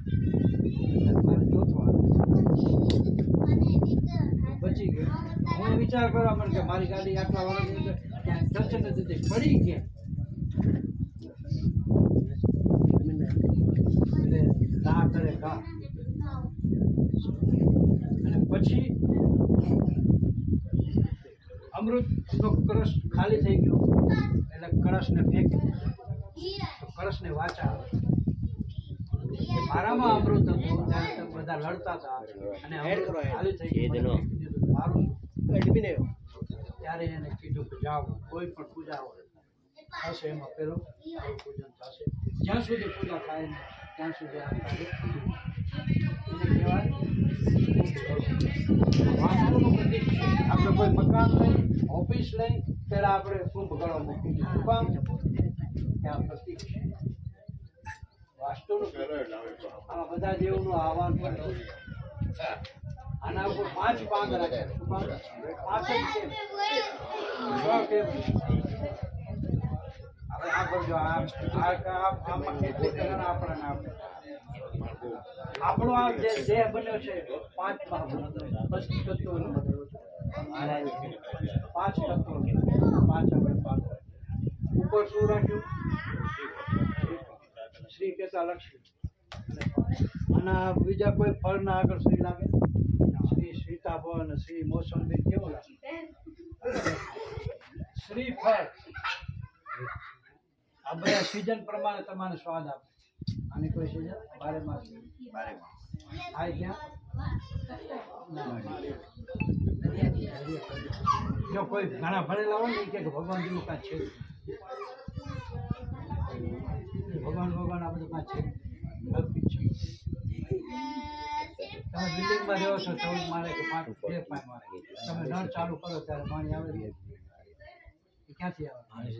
બચી ગયો હું વિચાર કરવા માંડ કે મારી ગાડી આટલા વર્ષની અંદર ક્યાંક ટચ નથી થઈ પડી ગયા એટલે ઘા કરે ઘા અને પછી અમૃતનો કળશ ખાલી થઈ ગયો એટલે કળશને ફેંકી તો કળશને વાચા આવે મારામાં અમૃત હતું ત્યારે બધા લડતા હતા અને અમૃત ખાલી થઈ ગયું મારું ત્યારે એને કીધું કે જાઓ કોઈ પણ પૂજા હોય થશે એમાં પેલું પૂજન થશે જ્યાં સુધી પૂજા થાય ને ત્યાં સુધી આ એને કહેવાય વાસ્તુનું પ્રતીક છે આપણે કોઈ મકાન લઈ ઓફિસ લઈ ત્યારે આપણે શુભ ગણો મૂકી શું કામ ત્યાં પ્રતીક છે વાસ્તુનું આમાં બધા દેવોનું આહવાન કરે આના ઉપર પાંચ પાંદ રાખે પાંચ જ કેમ છ કેમ હવે આ કરજો આમાં કેટલી ગ્રહણ આપણને આપે આપણો આ જે દેહ બન્યો છે પાંચ પાંચ તત્વો પાંચ તત્વો પાંચ આપણે પાંચ ઉપર શું રાખ્યું શ્રી કેતા લક્ષ્મી અને બીજા કોઈ ફળના આગળ શ્રી લાગે શ્રી સીતાફળ અને શ્રી મોસંબી કેવું લાગે શ્રીફળ આ બધા સિઝન પ્રમાણે તમારે સ્વાદ આપે અને કોઈ છે બારે માસ બારે આ ક્યાં જો કોઈ ઘણા ભણેલા હોય ને કે ભગવાનજીનું કાંઈ છે ભગવાન ભગવાન આ બધું કાંઈ છે કલ્પિત છે. તમે બિલ્ડિંગમાં રહો છો ચૌદ મારે કે પાંચ બે પાંચ મારે તમે નળ ચાલુ કરો ત્યારે પાણી આવે એ ક્યાંથી આવે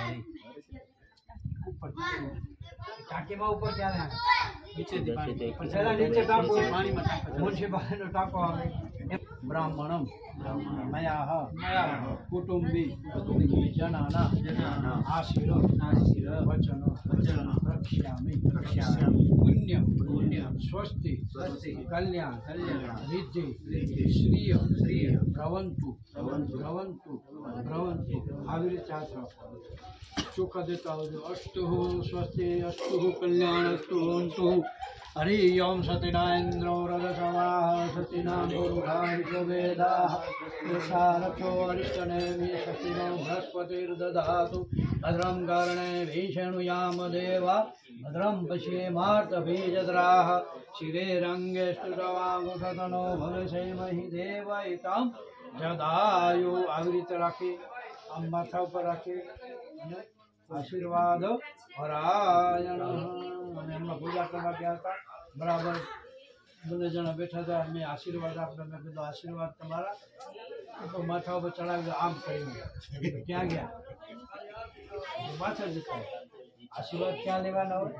ઉપર ટાંકીમાં ઉપર ક્યારે આવે નીચેથી પાણી પણ જરા નીચે ટાંકો પાણીમાં મ્યુનિસિપાલિટીનો ટાંકો આવે બ્રાહ્મણમ મયા મયા કુટુંબી કુટુંબી જનાના જનાના આશીરો આશીર વચનો વચનો રક્ષ્યામિ રક્ષ્યામિ પુણ્ય પુણ્ય સ્વસ્તિ સ્વસ્તિ કલ્યાણ કલ્યાણ રિદ્ધિ રિદ્ધિ શ્રીય શ્રીય ભ્રવંતુ ભ્રવંતુ ભ્રવંતુ ભ્રવંતુ આવી રીતે હાથ રાખો સુખ દેતા હોજો અસ્તુ સ્વસ્તિ અસ્તુ કલ્યાણ અસ્તુ અંતુ હરિ ઓમ સતિનાઇન્દ્રો રદસવાહ સતિનામ પુરુષા વિશ્વવેદાઃ સારથો અરિષ્ટનેમિ સતિનો બૃહસ્પતિર્દધાતુ ભદ્રં કર્ણે ભીષણુયામ દેવા ભદ્રં પશ્યેમાર્તભીજદ્રાઃ શિરે રંગે સ્તુતવાંગુષતનો ભવિષેમહિ દેવૈતાં જદાયુ આવી રીતે રાખી આમ માથા ઉપર રાખી અને આશીર્વાદ પરાયણ અને એમના પૂજા કરવા ગયા હતા બરાબર બંને જણા બેઠા હતા મેં આશીર્વાદ આપતા મેં કીધું આશીર્વાદ તમારા તો માથા ઉપર ચડાવી દો આમ કરીને ક્યાં ગયા પાછળ જતા આશીર્વાદ ક્યાં લેવાના હોય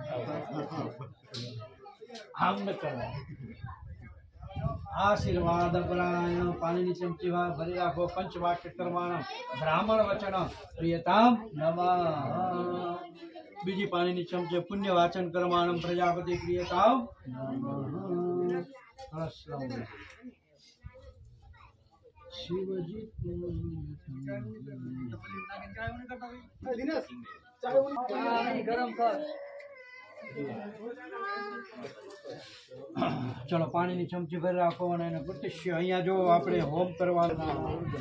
આમ ન કરવા આશીર્વાદ પરાયણ પાણીની ચમચી ભરી રાખો પંચવાક્ય કરવાના બ્રાહ્મણ વચન પ્રિયતામ નમઃ બીજી પાણીની ચમચે પુણ્ય વાચન કરવાના પ્રજાપતિ પ્રિયતામ નમઃ શિવજી ગરમ કર ચલો પાણીની ચમચી ભરી રાખો અને એને પ્રતિષ્ઠ અહીંયા જો આપણે હોમ કરવાના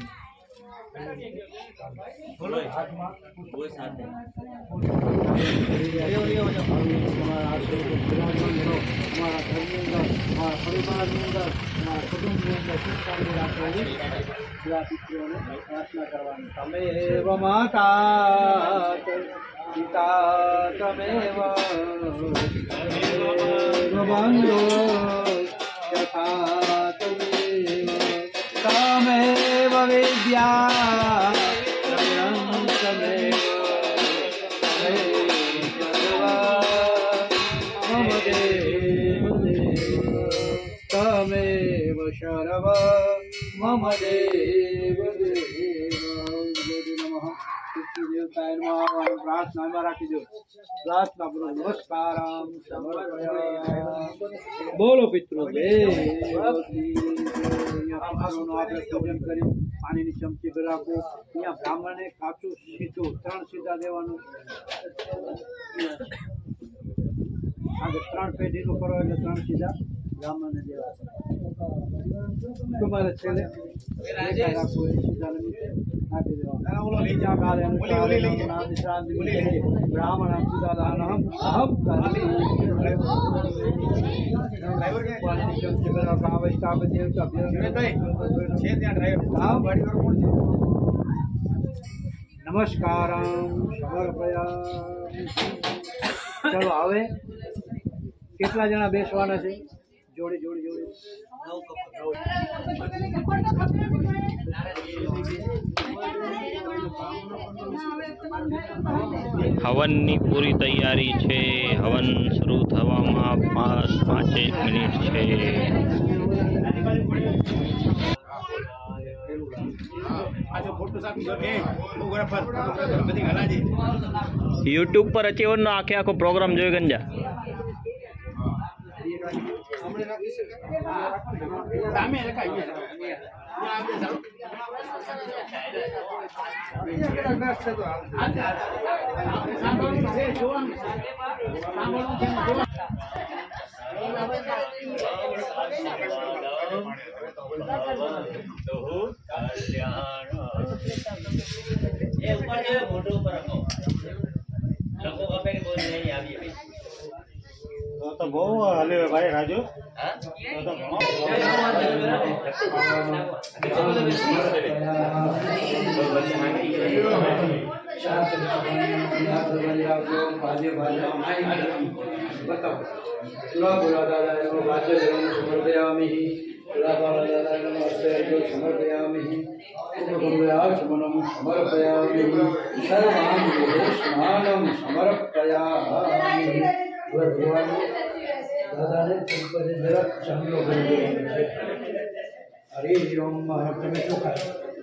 પ્રાર્થના કરવાની તમેવ માતા પિતા તમેવ બંધો યથા તમેવ તમેવ વિદ્યા તમેવ મમ દેવ તમેવ શરવ મમ દેવ દેવતાય નમઃ પ્રાર્થનામાં રાખી દો પ્રાર્થના કરો નમસ્કાર બોલો પિતૃ આપણે પૂજન કર્યું પાણીની ચમચી પર રાખો અહીંયા બ્રાહ્મણે કાચું સીધું ત્રણ સીધા દેવાનું આગળ ત્રણ પેઢીનું કરો એટલે ત્રણ સીધા બ્રાહ્મણને દેવા તમારે છેલ્લે રાખવું એ સીધા નીચે નાખી દેવા બ્રાહ્મણ સુદાદાનહમ અહમ નમસ્કાર ચલો હવે કેટલા જણા બેસવાના છે જોડી જોડી જોડી હવનની પૂરી તૈયારી છે. હવન શરૂ થવામાં પાંચ પાંચેક મિનિટ છે. યુટ્યુબ પર અચેવનનો આખે આખો પ્રોગ્રામ જોઈ ગંજા. મોટો ઉપર રખો રખો કપે બોલ નહીં આવી તો બહુ હાલે ભાઈ રાજુ હા તો તો ઘણો हरि ओम महाप्रभु चुका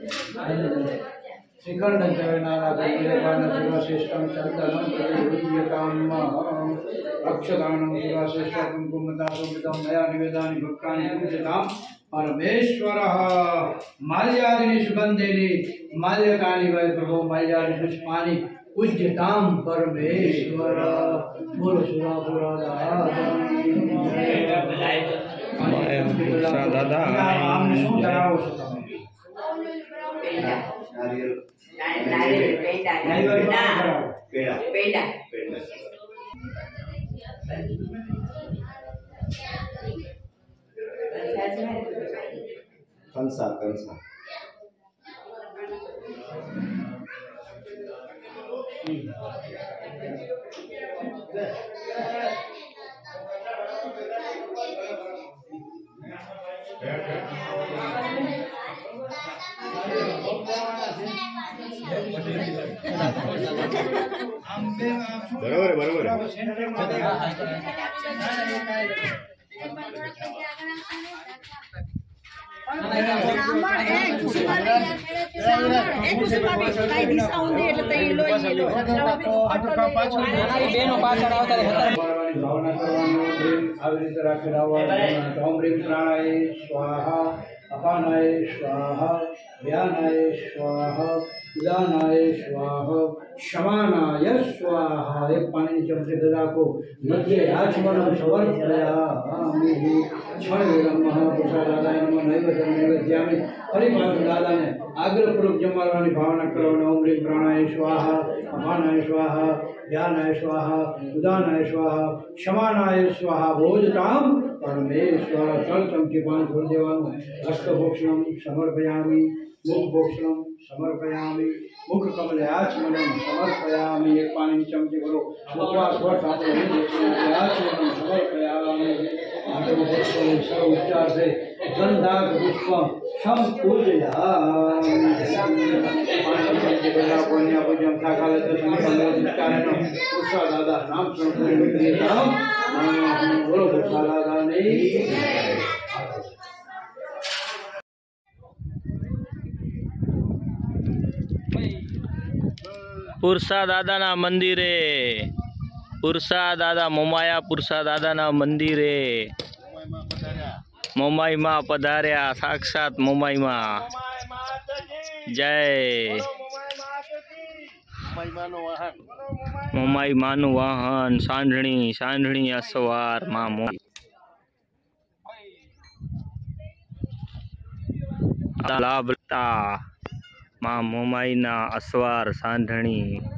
श्रीखंड जगन्नाथ शिवश्रेष्ठम चंदनम प्रतिम अक्षदानम शिवश्रेष्ठ कुंकुमदासोमितम मया निवेदानि भक्तानि पूजितां परमेश्वरः माल्यादिनि सुगंधेनि माल्यकानि वै प्रभो माल्यानि पुष्पानि पूज्यतां परमेश्वर बोलो सुरापुरा दादा आमने શું ધરાવો છો તમે નારિયેળ પેંડા પેંડા પેંડા કંસા કંસા બરોબર બરોબર अपानाय स्वाहा व्यानाय स्वाहा उदानाय स्वाहा शमानाय स्वाहा एक पानी चमचे गदा को मध्य आचमनम समर्पयामि क्षण महापुरुषा दादा नमः नैवेद्यम नैवेद्यामि परिपात दादा ने आग्रहपूर्वक जमाड़वानी भावना करवाना ओम ह्रीं प्राणाय स्वाहा अपानाय स्वाहा व्यानाय स्वाहा उदानाय स्वाहा शमानाय स्वाहा भोजताम परमेश्वर चल चमची पानी छोड़ देवानु हस्तभोक्षणम समर्पयामि मुखभोक्षणम समर्पयामि मुख कमले आचमनम समर्पयामि एक पानी चमची भरो मुखवास वर्ष आपने आचमनम समर्पयामि आत्मभोक्षणम सर्व उपचार से गंधाक पुष्पम संपूजयामि पानी चमची भरा पुण्य पूजन थाकाले दर्शन संचारणम पुरुषा दादा नाम संपूर्ण नाम बोलो पुरुषा दादा नहीं પુરસા દાદાના મંદિરે પુરસા દાદા મોમાયા પુરસા દાદાના મંદિરે મોમાઈમાં પધાર્યા સાક્ષાત મોમાઈમાં જય મોમાઈ માનું વાહન સાંઢણી સાંઢણી અસવાર માં મો લાભતા માં મોમાઈના અસવાર સાંઢણી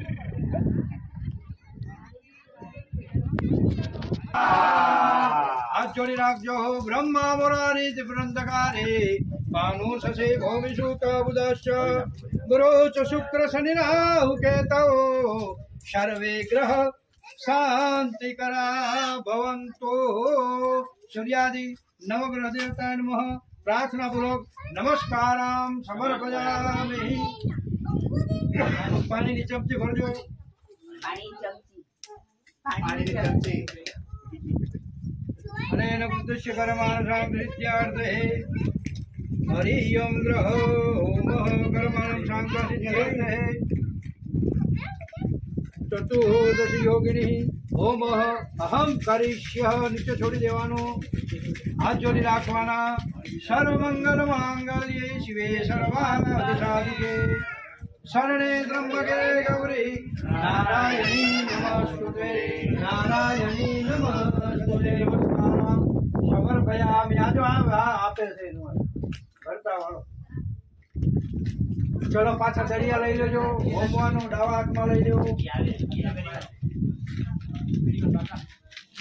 हाथ जोड़ी राखजो हो ब्रह्मा मुरारी त्रिपुरंधकारे पानु ससे भौमिषुत बुधश्च गुरु च शुक्र शनि राहु केतौ सर्वे ग्रह शांतिकरा भवन्तु सूर्यादि नवग्रह देवताय नमः प्रार्थना पूर्वक नमस्कारम समर्पयामि पानी की चमची भरजो પાણી ચમચી पानी की चमची अनेन उद्देश्य कर्मानुसार नित्यार्थे हरि ओम ग्रहो ओमः कर्मानुसार सिद्ध्यर्थे चतुर्दश योगिनी ओम अहम करिष्य नीचे छोड़ी देवानो हाथ जोड़ी राखवाना सर्वमंगल मांगल्ये शिवे सर्वासाधिके शरणे त्र्यंबके गौरी नारायणी नमस्तुते नारायणी नमस्तुते नमस्कारम समर्पयामि आजो आपे से भरता वालो चलो पाछा दरिया लई लेजो होमવાનો डावा हाथમાં લઈ લેવો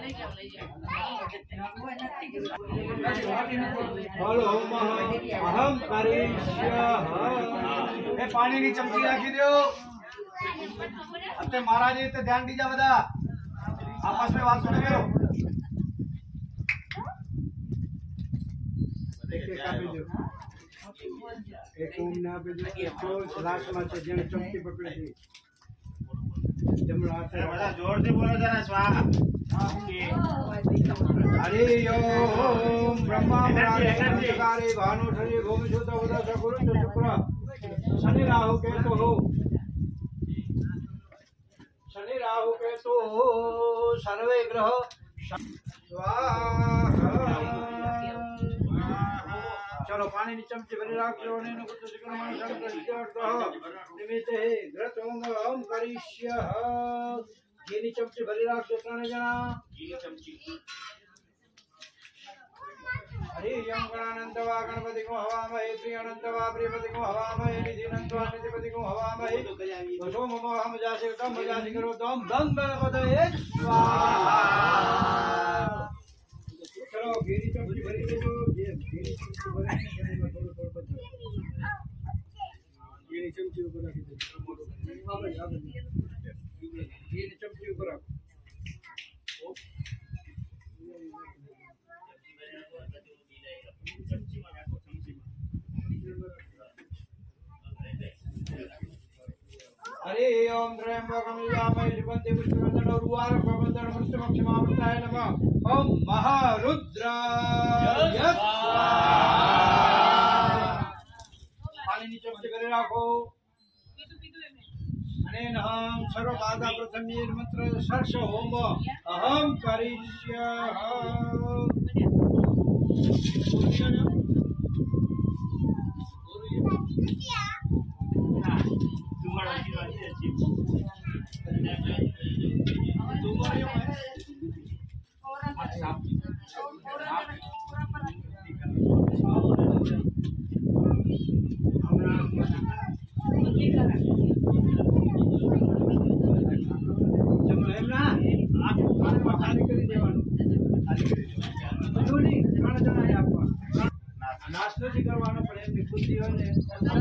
બોલો અહમ કરીશ્યઃ એ પાણીની ચમચી રાખી દો અત્યારે મહારાજે તો ધ્યાન દીજા બધા આપસમાં વાત સુનેલો એક એક આપી દો એક ઓમ ના આપી દો તો લાસ્ટમાં છે જેને ચમચી પકડી છે જમણો હાથ बड़ा जोर से बोलो जरा स्वाहा हरि ओम ब्रह्मा ब्रह्मचारी भानु शनि भूमि सुत उदय गुरु शुक्र शनि राहु केतु हो शनि राहु केतु सर्वे ग्रह स्वाहा चलो पानी ની ચમચી ભરી રાખજો અને એનો કુછ કર્મ સંકલ્પ કરતો નિમિત્તે ગ્રત ઓમ ઓમ કરીશ્યઃ ઘીની ચમચી ભરી રાખજો ત્રણે જણા ઘીની ચમચી हरि यं गणानंदवा गणपति को हवामहे श्री अनंतवा प्रियपति को हवामहे निधिनंदवा निधिपति को हवामहे वसो मम हम जासे तम जासे करो तम दं गणपतये स्वाहा चलो घेरी चमची भरी देજો જે घेरी चमची भरी देજો થોડું થોડું બધું घेरी चमची ઉપર રાખી દેજો घेरी चमची ઉપર રાખો हरे ओम त्र्यंबकं यजामहे सुगन्धिं पुष्टिवर्धनं उर्वारुकं वन्दनं मृत्युमक्षमामृताय नमः ओम महारुद्राय स्वाहा पानी चमचे करे राखो अनेनहं सर्वबाधा प्रथमीर मंत्र सर्ष होम अहम करिष्यः नाश्तो जी करवाना पड़े एमनी बुद्धि હોય ને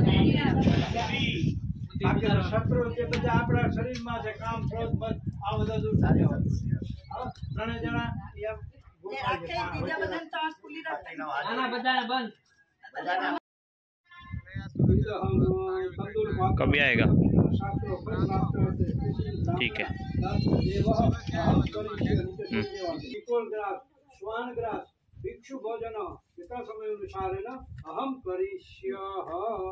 બાકી શત્રુ કે બધા આપણા શરીરમાં છે કામ ક્રોધ બધ આ બધા દૂર થઈ જાય હા ત્રણે જણા એમ આના બધા બંધ कभी आएगा? ठीक है। श्वान ग्रास भिक्षु भोजन कितना समय अनुसार है ना अहम करिष्यः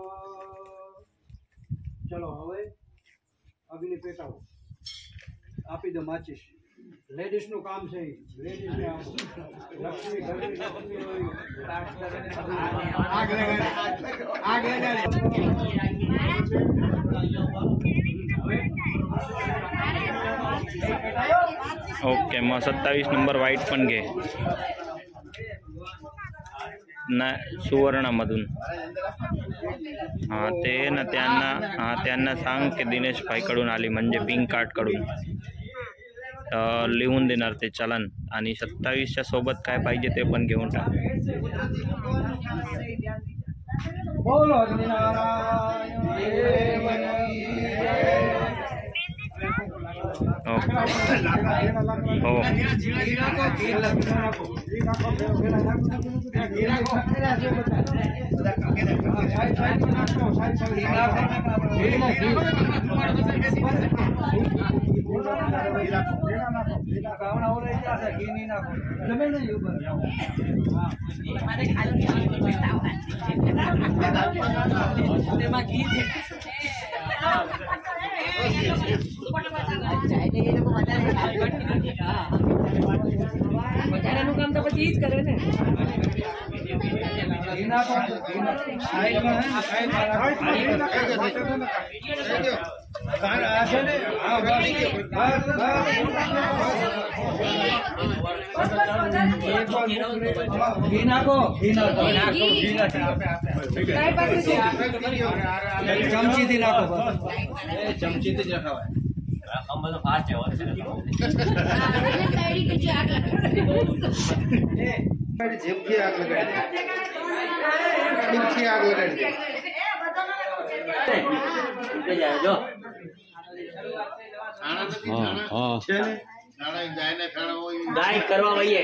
चलो हवे अग्नि पेटाओ आपी दो माचिस लेडीज નું કામ છે લેडीज ને લક્ષ્મી ઘરની લક્ષ્મી હોય આગ લગાડે આગ લગાડે ओके मग सत्तावीस नंबर वाईट पण घे ना सुवर्णामधून हां ते ना त्यांना हां त्यांना सांग की दिनेश भाईकडून आली म्हणजे पिंक कार्डकडून लिहून देणार ते चलन आणि सत्तावीसच्या सोबत काय पाहिजे ते पण घेऊन टाक बोलो नारायण हो વધારાનું કામ તો પછી ઈ જ કરે ને ઘી નાખો ઘી નાખો ચમચી થી નાખો ચમચી થી જ રખાવાય આમ બધું ફાસ્ટ છે જેમથી આગ લગાડી જેમથી આગ લગાડી જો ગાય કરવા વઈએ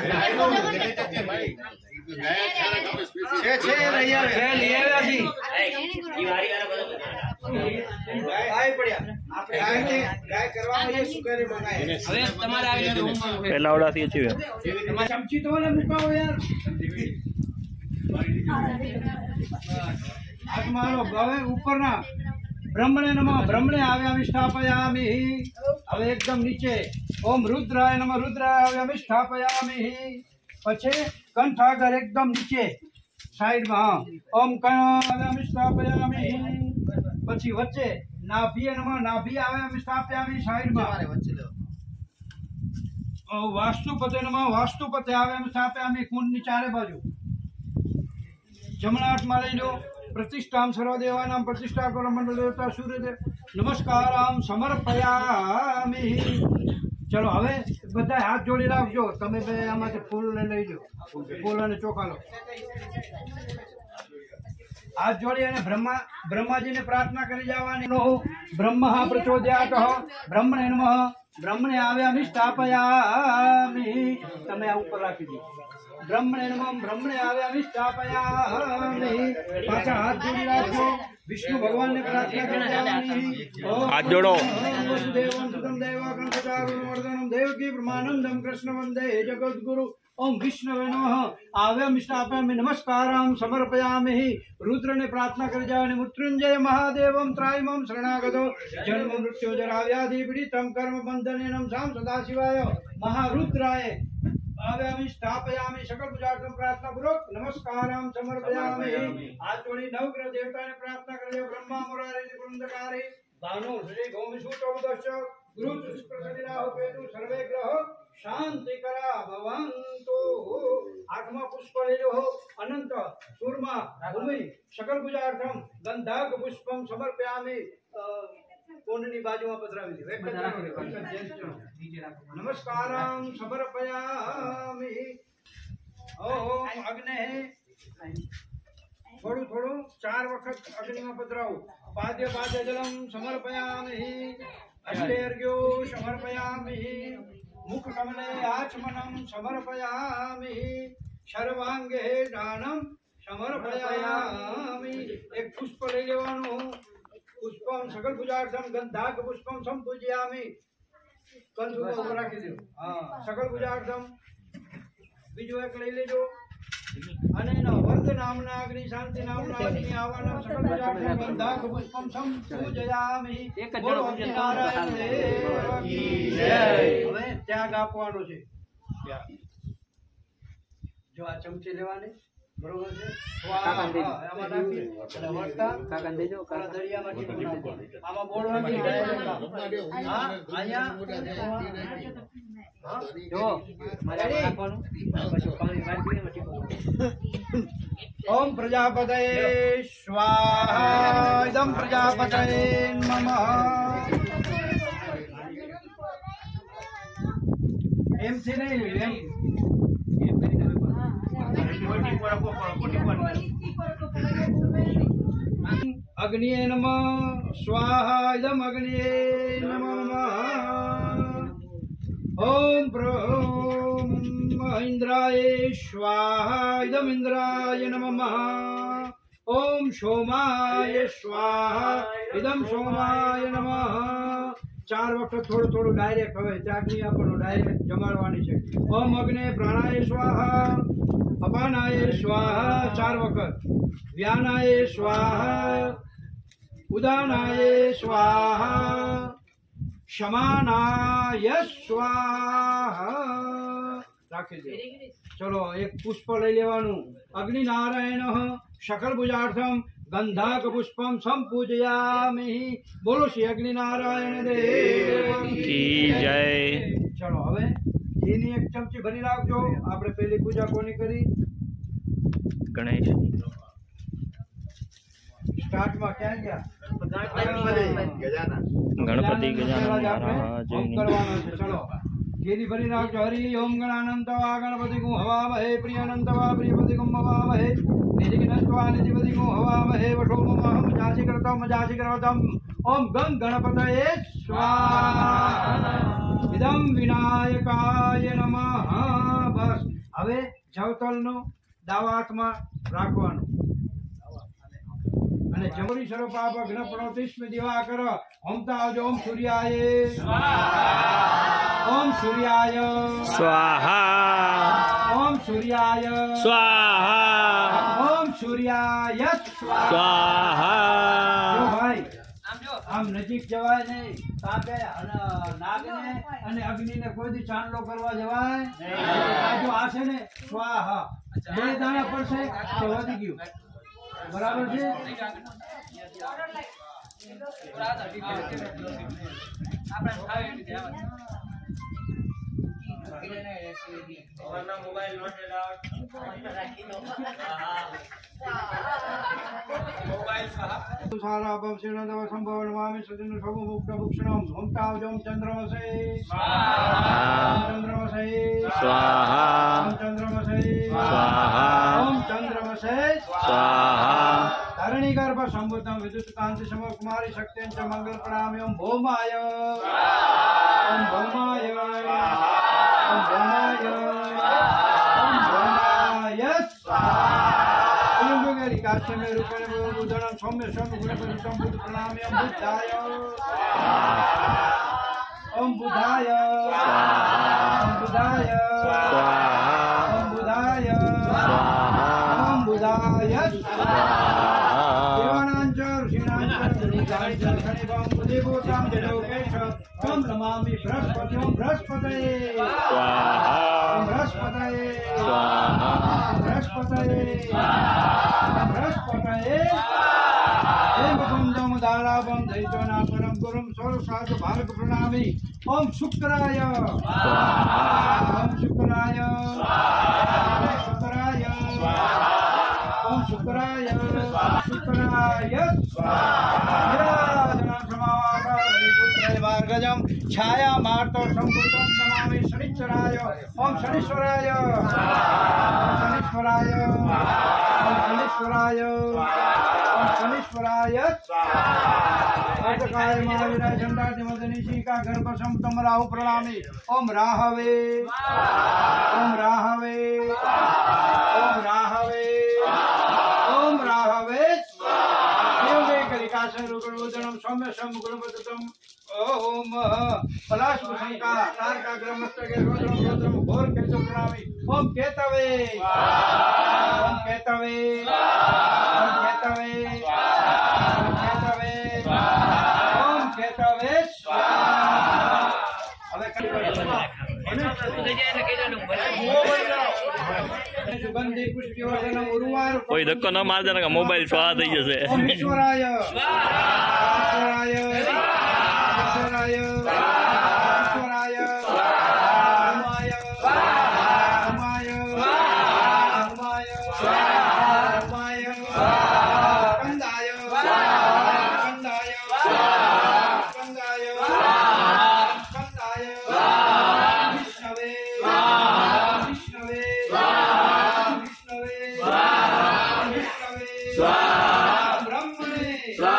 છે છે લઈ આવે છે લઈ આવ્યા છી ઈ વારી વાળા બધું ગાય પડ્યા આપણે ગાય ગાય કરવા વઈએ શું કરે મંગાય હવે તમારે આવી જવું પહેલા ઓડાથી છે તમારે ચમચી તો ને મુકાવો યાર હાથ મારો હવે ઉપરના બ્રહ્મણે નમઃ બ્રહ્મણે આવ્યામિ સ્થાપયામિ હવે એકદમ નીચે ઓમ રુદ્રાય નમઃ રુદ્રાય આવ્યામિ સ્થાપયામિ પછી કંઠ આગળ એકદમ નીચે સાઈડમાં ઓમ આવ્યામિ સ્થાપયામિ પછી વચ્ચે નાભિએ નમઃ નાભિ આવ્યામિ સ્થાપયામિ સાઈડમાં વાસ્તુપતે નમઃ વાસ્તુપતે આવ્યામિ સ્થાપયામિ કુંડની ચારે બાજુ જમણા હાથમાં લઈ લો प्रतिष्ठाम सर्वदेवानां प्रतिष्ठा करो मंडल देवता सूर्यदेव नमस्काराम समर्पयामि चलो હવે બધા હાથ જોડી રાખજો તમે બે આમાંથી ફૂલ લઈ લો ફૂલ અને ચોખા લો હાથ જોડી અને બ્રહ્મા બ્રહ્માજીને પ્રાર્થના કરી જવાની નો બ્રહ્મા પ્રચોદયાત બ્રહ્મણે નમઃ બ્રહ્મણે આવ્યામિ સ્થાપયામિ તમે આ ઉપર રાખી દો બ્રહ્મણે નમઃ બ્રહ્મણે આવ્યામિ સ્થાપયામિ પાછા હાથ જોડી રાખો વિષ્ણુ ભગવાનને પ્રાર્થના કરવાની હાથ જોડો દેવં સુતં દેવાકંઠચારુણ વર્ધનં દેવકી બ્રહ્માનંદં કૃષ્ણ વંદે જગદ્ગુરુ ઓમ વિષ્ણવે નમઃ આવ્યામિ સ્થાપયામિ નમસ્કારામ સમર્પયામિ રુદ્રને પ્રાર્થના કરી જવાની મૃત્યુંજય મહાદેવમ ત્રાયમમ શરણાગતો જન્મ મૃત્યુ જરા વ્યાધિ પીડિતમ કર્મ બંધનેનમ સામ સદાશિવાય મહારુદ્રાય આવ્યામિ સ્થાપયામિ સકલ પૂજાર્થમ પ્રાર્થના પૂર્વક નમસ્કારામ સમર્પયામિ હાથ જોડી નવગ્રહ દેવતાને પ્રાર્થના કરજો બ્રહ્મા મુરારી વૃંદકારી ભાનુ શ્રી ગૌમિષુ ચૌદશ ગુરુ શુક્રશનિરાહુ કેતુ સર્વે ગ્રહ શાંતિ કરા ભવંતુ હાથમાં પુષ્પ લઈ લો અનંત સુરમા ભૂમિ સકલ પૂજાર્થમ ગંધાક પુષ્પમ સમર્પયામિ કોણની બાજુમાં પધરાવી દો એક જ નમસ્કારામ સમર્પયામિ ઓમ અગ્ને થોડું થોડું ચાર વખત અગ્નિમાં પધરાવું પાદ્ય પાદ્ય જલમ સમર્પયામિ અષ્ટેર્ઘ્યો સમર્પયામિ મુખ કમલે આચમનમ સમર્પયામિ સર્વાંગે દાનમ સમર્પયામિ એક પુષ્પ લઈ લેવાનું પુષ્પમ સકલ પૂજાર્થમ ગંધાક પુષ્પમ સંપૂજયામિ કંઠ ઉપર રાખી દો હા સકલ પૂજાર્થમ બીજું એક લઈ લેજો અને વર્ધ નામના અગ્નિ શાંતિ નામના અગ્નિ આવાના સકલ પૂજાર્થમ ગંધાક પુષ્પમ સંપૂજયામિ એક જ નારાયણ દેવ કી જય હવે ત્યાગ આપવાનો છે જો આ ચમચી લેવાની બરોબર છે આમાં નાખી અને વળતા કાકા દેજો કાકા દરિયામાં ટીપી નાખો આમાં બોલવાની હા અહીંયા જો મારે નાખવાનું પછી પાણી વાળી દે ટીપો ઓમ પ્રજાપતયે સ્વાહા ઇદમ પ્રજાપતયે નમઃ એમ થી નહીં એમ अग्निये नमः स्वाहा इदम अग्निये नमः ओम ब्रह्म इंद्राय स्वाहा इदम इंद्राय नमः ओम सोमाय स्वाहा इदम सोमाय नमः चार वक्त थोड़ो थोड़ो डायरेक्ट હવે ત્યાગની આપણો ડાયરેક્ટ જમાડવાની છે ઓમ અગ્ને પ્રાણાય સ્વાહા અપાનાય સ્વાહા ચાર વખત વ્યાનાય સ્વાહા ઉદાનાય સ્વાહા શમાનાય સ્વાહા રાખી દો ચલો એક પુષ્પ લઈ લેવાનું અગ્નિ નારાયણ શકલ ભુજાર્થમ गंधाक पुष्पम संपूजयामि बोलो श्री अग्नि नारायण देव की जय चलो હવે ઘીની એક ચમચી ભરી રાખજો આપણે પહેલી પૂજા કોની કરી ગણેશ स्टार्ट में क्या गया ગણપતિ ગજાનન ओम મહારાજની करवानो छे चलो गिरी भरी नाम हरि ओम गणानंत वा गणपति को हवामहे प्रियानंत वा प्रियपति को हवामहे निधि गणत्वा निधिपति को हवामहे वठो मम जासि करतम जासि करतम ओम गं गणपतये स्वाहा इदं विनायकाय नमः बस હવે જવતલનો દાવા હાથમાં રાખવાનો અને જમરી સ્વરૂપાપ અગ્ન પ્રણોતિષ્મ દિવાકર ઓમતા આવજો ઓમ સૂર્યાય ઓમ સૂર્યાય સ્વાહા ઓમ સૂર્યાય સ્વાહા ઓમ સૂર્યાય સ્વાહા જો ભાઈ આમ નજીક જવાય નહીં તાપે અને નાગને અને અગ્નિને કોઈ દી ચાંદલો કરવા જવાય નહીં જો આ છે ને સ્વાહા બે દાણા પડશે તો વધી ગયું બરાબર છે सारा भवसिनो दव संभव नमामि सदिन सबु मुक्त भुक्षणम ओमताव जोम चंद्रमसे ओम चंद्रमसे स्वाहा ओम चंद्रमसे स्वाहा ओम चंद्रमसे स्वाहा धरणी गर्भ संभूतम विद्युत कांति सम कुमारी शक्तिं च मंगल प्रणामि ओम भौमाय ओम भौमाय ओम भौमाय ओम भौमाय काश्य में रूपेण बुद्धनं सौम्य सौम्य गुणपति संबुद्ध प्रणामि ओम बुद्धाय ओम बुद्धाय ओम बुद्धाय ओम बुद्धाय ओम बुद्धाय देवानांच ऋषीणांच ऋषिगाय जलखनिवं बुद्धिभूतं जलोकेश त्वं नमामि बृहस्पति ओम बृहस्पतये स्वाहा ओम बृहस्पतये स्वाहा बृहस्पतये बृहस्पतये हेमकुंडम दारावं दैत्यनापरं गुरुं सर्वसाध भार्ग प्रणामि ओम शुक्राय ओम शुक्राय शुक्राय ओम शुक्राय शुक्राय वार्गजम छाया मार्तो संकुटं नमामि शनिश्चराय ओम शनिश्वराय ओम शनिश्वराय ओम शनिश्वराय ओम शनिश्वराय अटकाय महावीराय चंडाति मदनिशिका गर्भ संतम राहु प्रणामि ओम राहवे ओम राहवे ओम राहवे ओम राहवे देवे कलिकाशं रुगणोदनं सौम्य सम गुणवतम ओम पलाश शंका तारका ग्रमस्तके रोद्रम रोद्रम घोर केशव प्रणामि ओम केतवे ओम केतवे ओम केतवे ओम केतवे ओम केतवे હવે સુગંધી પુષ્ટિવર્ધનમ ઉર્વાર કોઈ ધક્કો ન મારજો ને મોબાઈલ સ્વાહા થઈ જશે ઓમ ઈશ્વરાય ઈશ્વરાય ईश्वराय ईश्वराय रामाय रामाय रामाय रामाय कंदाय कंदाय कंदाय कंदाय विष्णवे विष्णवे विष्णवे विष्णवे ब्रह्मणे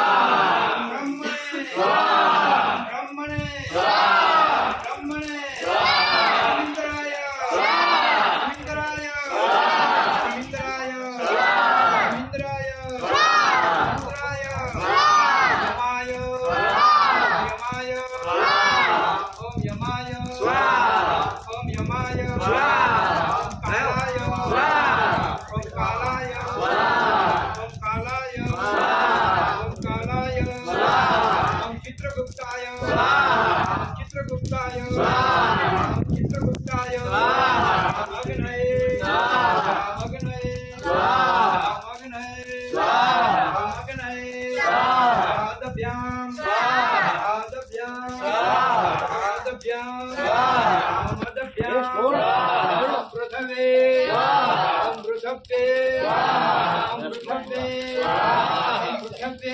ब्रह्मणे ब्रह्मणे इंद्राय इंद्राय इंद्राय इंद्राय इंद्राय यमाय यमाय ओम यमाय ओम यमाय कालाय ओम कालाय ओम कालाय ओम कालाय ओम चित्रगुप्ताय चित्रगुप्ताय चित्रगुप्ताय अग्नये अग्नये अग्नये अग्नये आदभ्याम आदभ्याम आदभ्याम आदभ्याम पृथ्वे पृथ्वे पृथ्वे पृथ्वे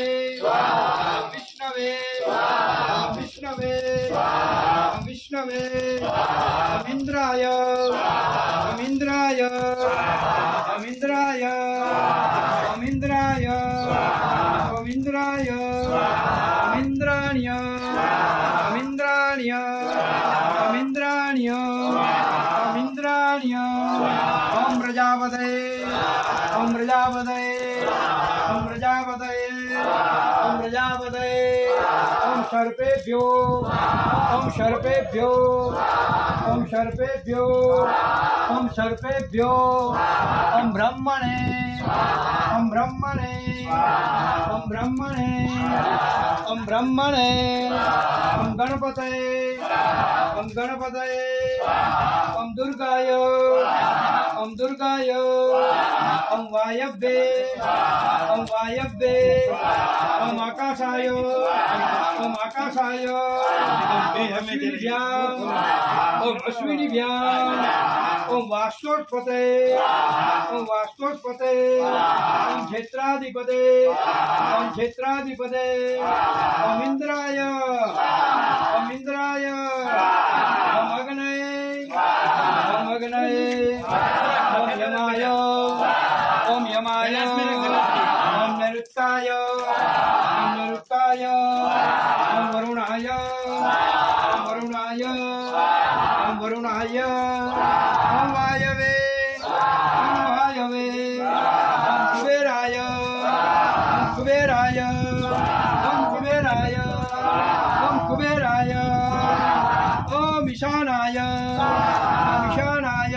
विष्णवे विष्णवे विष्णवे अमिंद्राय अमिंद्राय अमिंद्राय अमिंद्राय अमिंद्राय अमिंद्राण्य अमिंद्राण्य अमिंद्राण्य अमिंद्राण्य ओम प्रजापतये ओम प्रजापतये ओम प्रजापतये ओम प्रजापतये ओम सर्पेभ्यो ओम सर्पेभ्यो ओम सर्पेभ्यो ओम सर्पेभ्यो ओम ब्रह्मणे ओम ब्रह्मणे ओम ब्रह्मणे ओम ब्रह्मणे ओम गणपतये ओम गणपतये ओम दुर्गाय ओम दुर्गाय ओम वायव्ये ओम वायव्ये ओम आकाशाय ओम आकाशाय ओम अश्विनीभ्यां ओम अश्विनीभ्यां ओम वास्तोत्पते ओम वास्तोत्पते ओम क्षेत्राधिपते ओम क्षेत्राधिपते ओम इंद्राय ओम इंद्राय ओम अग्नये ओम अग्नये ओम यमाय ओम यमाय ओम निरुक्ताय ओम निरुक्ताय ओम वरुणाय ओम वरुणाय ओम वरुणाय ओम वायवे ओम वायवे ओम कुबेराय ओम कुबेराय ओम कुबेराय ओम कुबेराय ओम ईशानाय ओम ईशानाय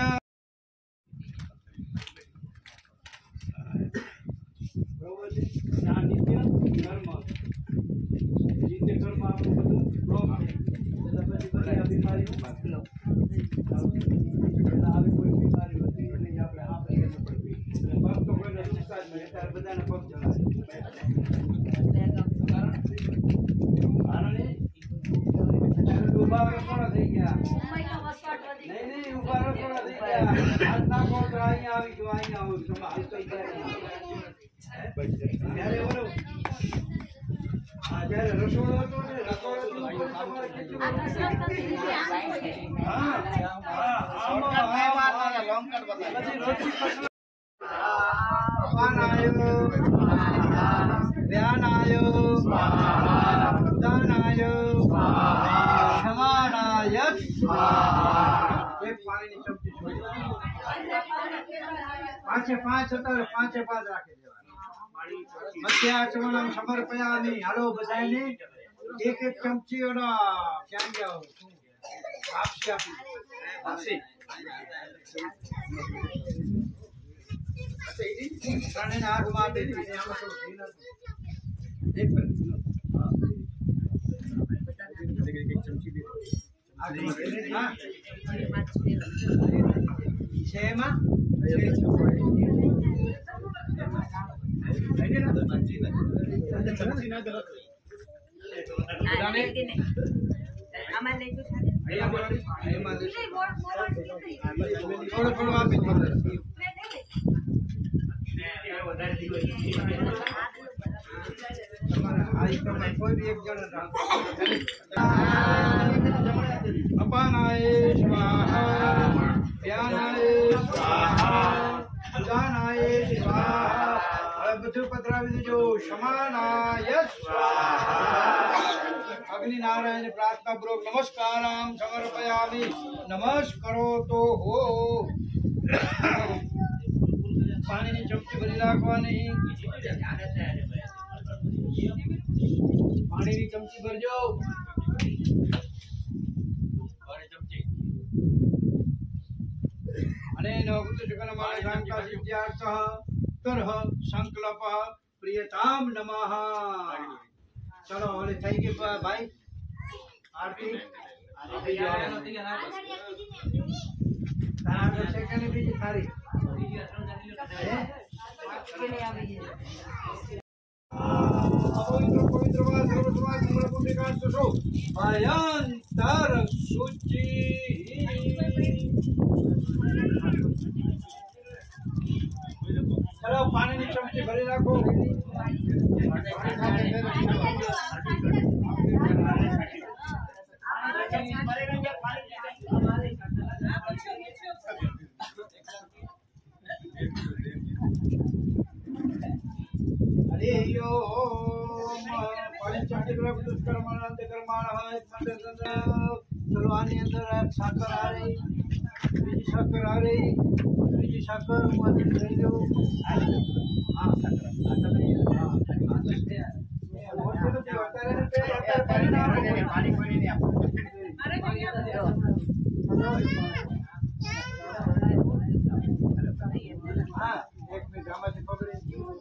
ध्यानाय दानाय क्षमानाय पांचे पांच होता पांचे पांच राखे मध्याचमनम समर्पयामि हलो बधाईने एक एक चमची और क्या क्या हो आप क्या आपसे अच्छा ये करने ना आग मार दे दे हम तो एक पर एक एक चमची दे आग मार दे हां छेमा चमची ना गलत थोड़ा थोड़ा आप कोई भी एक जन अपानाय स्वाहा व्यानाय स्वाहा उदानाय स्वाहा બધું પધરાવી દેજો સમાનાય स्वाहा अग्नि नारायण प्रार्थना पूर्वक नमस्कारम समर्पयामि नमस्कारो तो हो पानी ની ચમચી ભરી રાખવાની પાણી ની ચમચી ભરજો પાણી ચમચી અને નવકૃત જગન્માન શાંતા સિદ્ધાર્થઃ तरह संकल्प प्रियताम नमः चलो बोले थई के भाई आरती तारा सेकंड भी थारी पवित्र पवित्र वा सर्वस्वा सर्वपुण्यकांत सो भयंतर शुचि चलो पानी ની ચમચી ભરી રાખો हरि ओम पंचचक्र दुष्कर्मानंद कर्माण है चलो आनी अंदर साकर आ रही बीजी साकर आ रही बीजी साकर માંથી લઈ લો હા સાकर હા पानी पानी नहीं आपको अरे हाँ एक मिनट गामा से पकड़े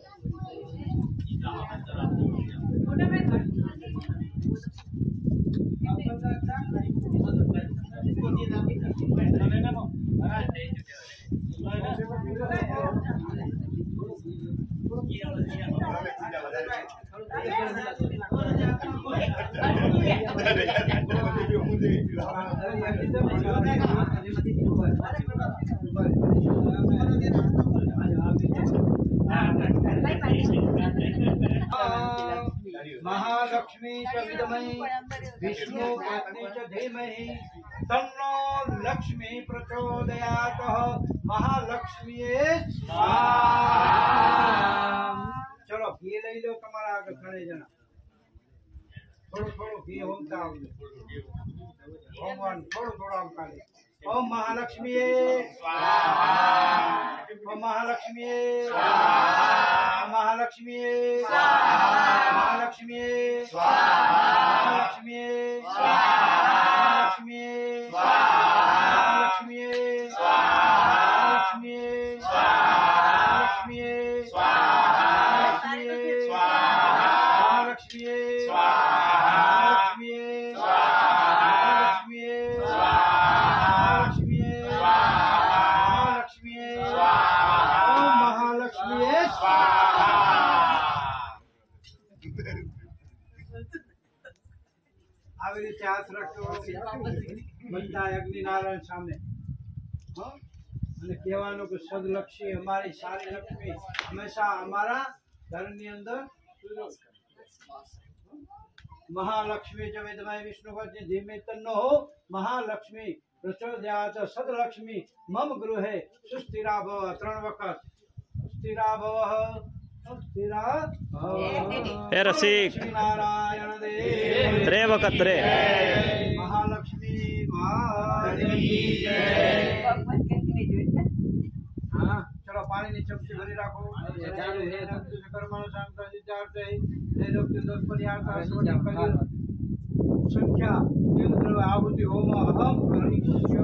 महालक्ष्मी च विद्महे विष्णु पत्नी च धीमहि तन्नो लक्ष्मी प्रचोदयात् महालक्ष्मी स्वाहा चलो घी लई लो तमारा आगे घणे जना थोड़ो थोड़ो घी होमता आवજો भगवान थोड़ो थोड़ो आम काले ओम महालक्ष्मी स्वाहा ओम महालक्ष्मी स्वाहा महालक्ष्मी स्वाहा महालक्ष्मी स्वाहा महालक्ष्मी स्वाहा महालक्ष्मी स्वाहा महालक्ष्मी स्वाहा महालक्ष्मी स्वाहा महालक्ष्मी स्वाहा महालक्ष्मी स्वाहा महालक्ष्मी स्वाहा महालक्ष्मी स्वाहा महालक्ष्मी महालक्ष्मी ओम महालक्ष्मी स्वाहा આવી રીતે હાથ રાખો બધા અગ્નિ નારાયણ સામે હા અને કહેવાનું કે સદલક્ષ્મી અમારી સારી લક્ષ્મી હંમેશા અમારા ઘરની અંદર महालक्ष्मी च विद्महे विष्णुपत्नी धीमहि तन्नो महालक्ष्मी प्रचोदयात् सदलक्ष्मी मम गृहे सुस्थिरा भव त्रण वखत सुस्थिरा भव सुस्थिरा हे रसिक नारायण देव त्रे वखत त्रे महालक्ष्मी महादेवी की जय हाँ चलो पानी ની ચમચી ભરી રાખો ચાલુ હે કર્મનો શાંતિ વિચાર છે હે રોગ દોષ પરિહાર આસવડી કરી સંખ્યા કેન્દ્ર આહુતિ હોમ અહમ કરીશ્ય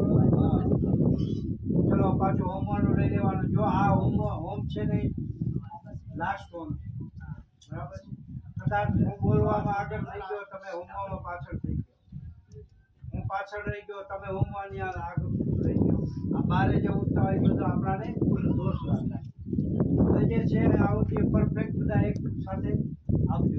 ચલો પાછો હોમવાનું લઈ લેવાનું જો આ હોમ હોમ છે ને લાસ્ટ હોમ બરાબર કદાચ હું બોલવામાં આગળ થઈ ગયો તમે હોમવામાં પાછળ થઈ ગયો હું પાછળ રહી ગયો તમે હોમવાની આગળ રહી ગયો આ બારે જે ઉઠતા હોય બધું આપણાને દોષ લાગે હવે જે છે આવતી પરફેક્ટ બધા એક સાથે આવજો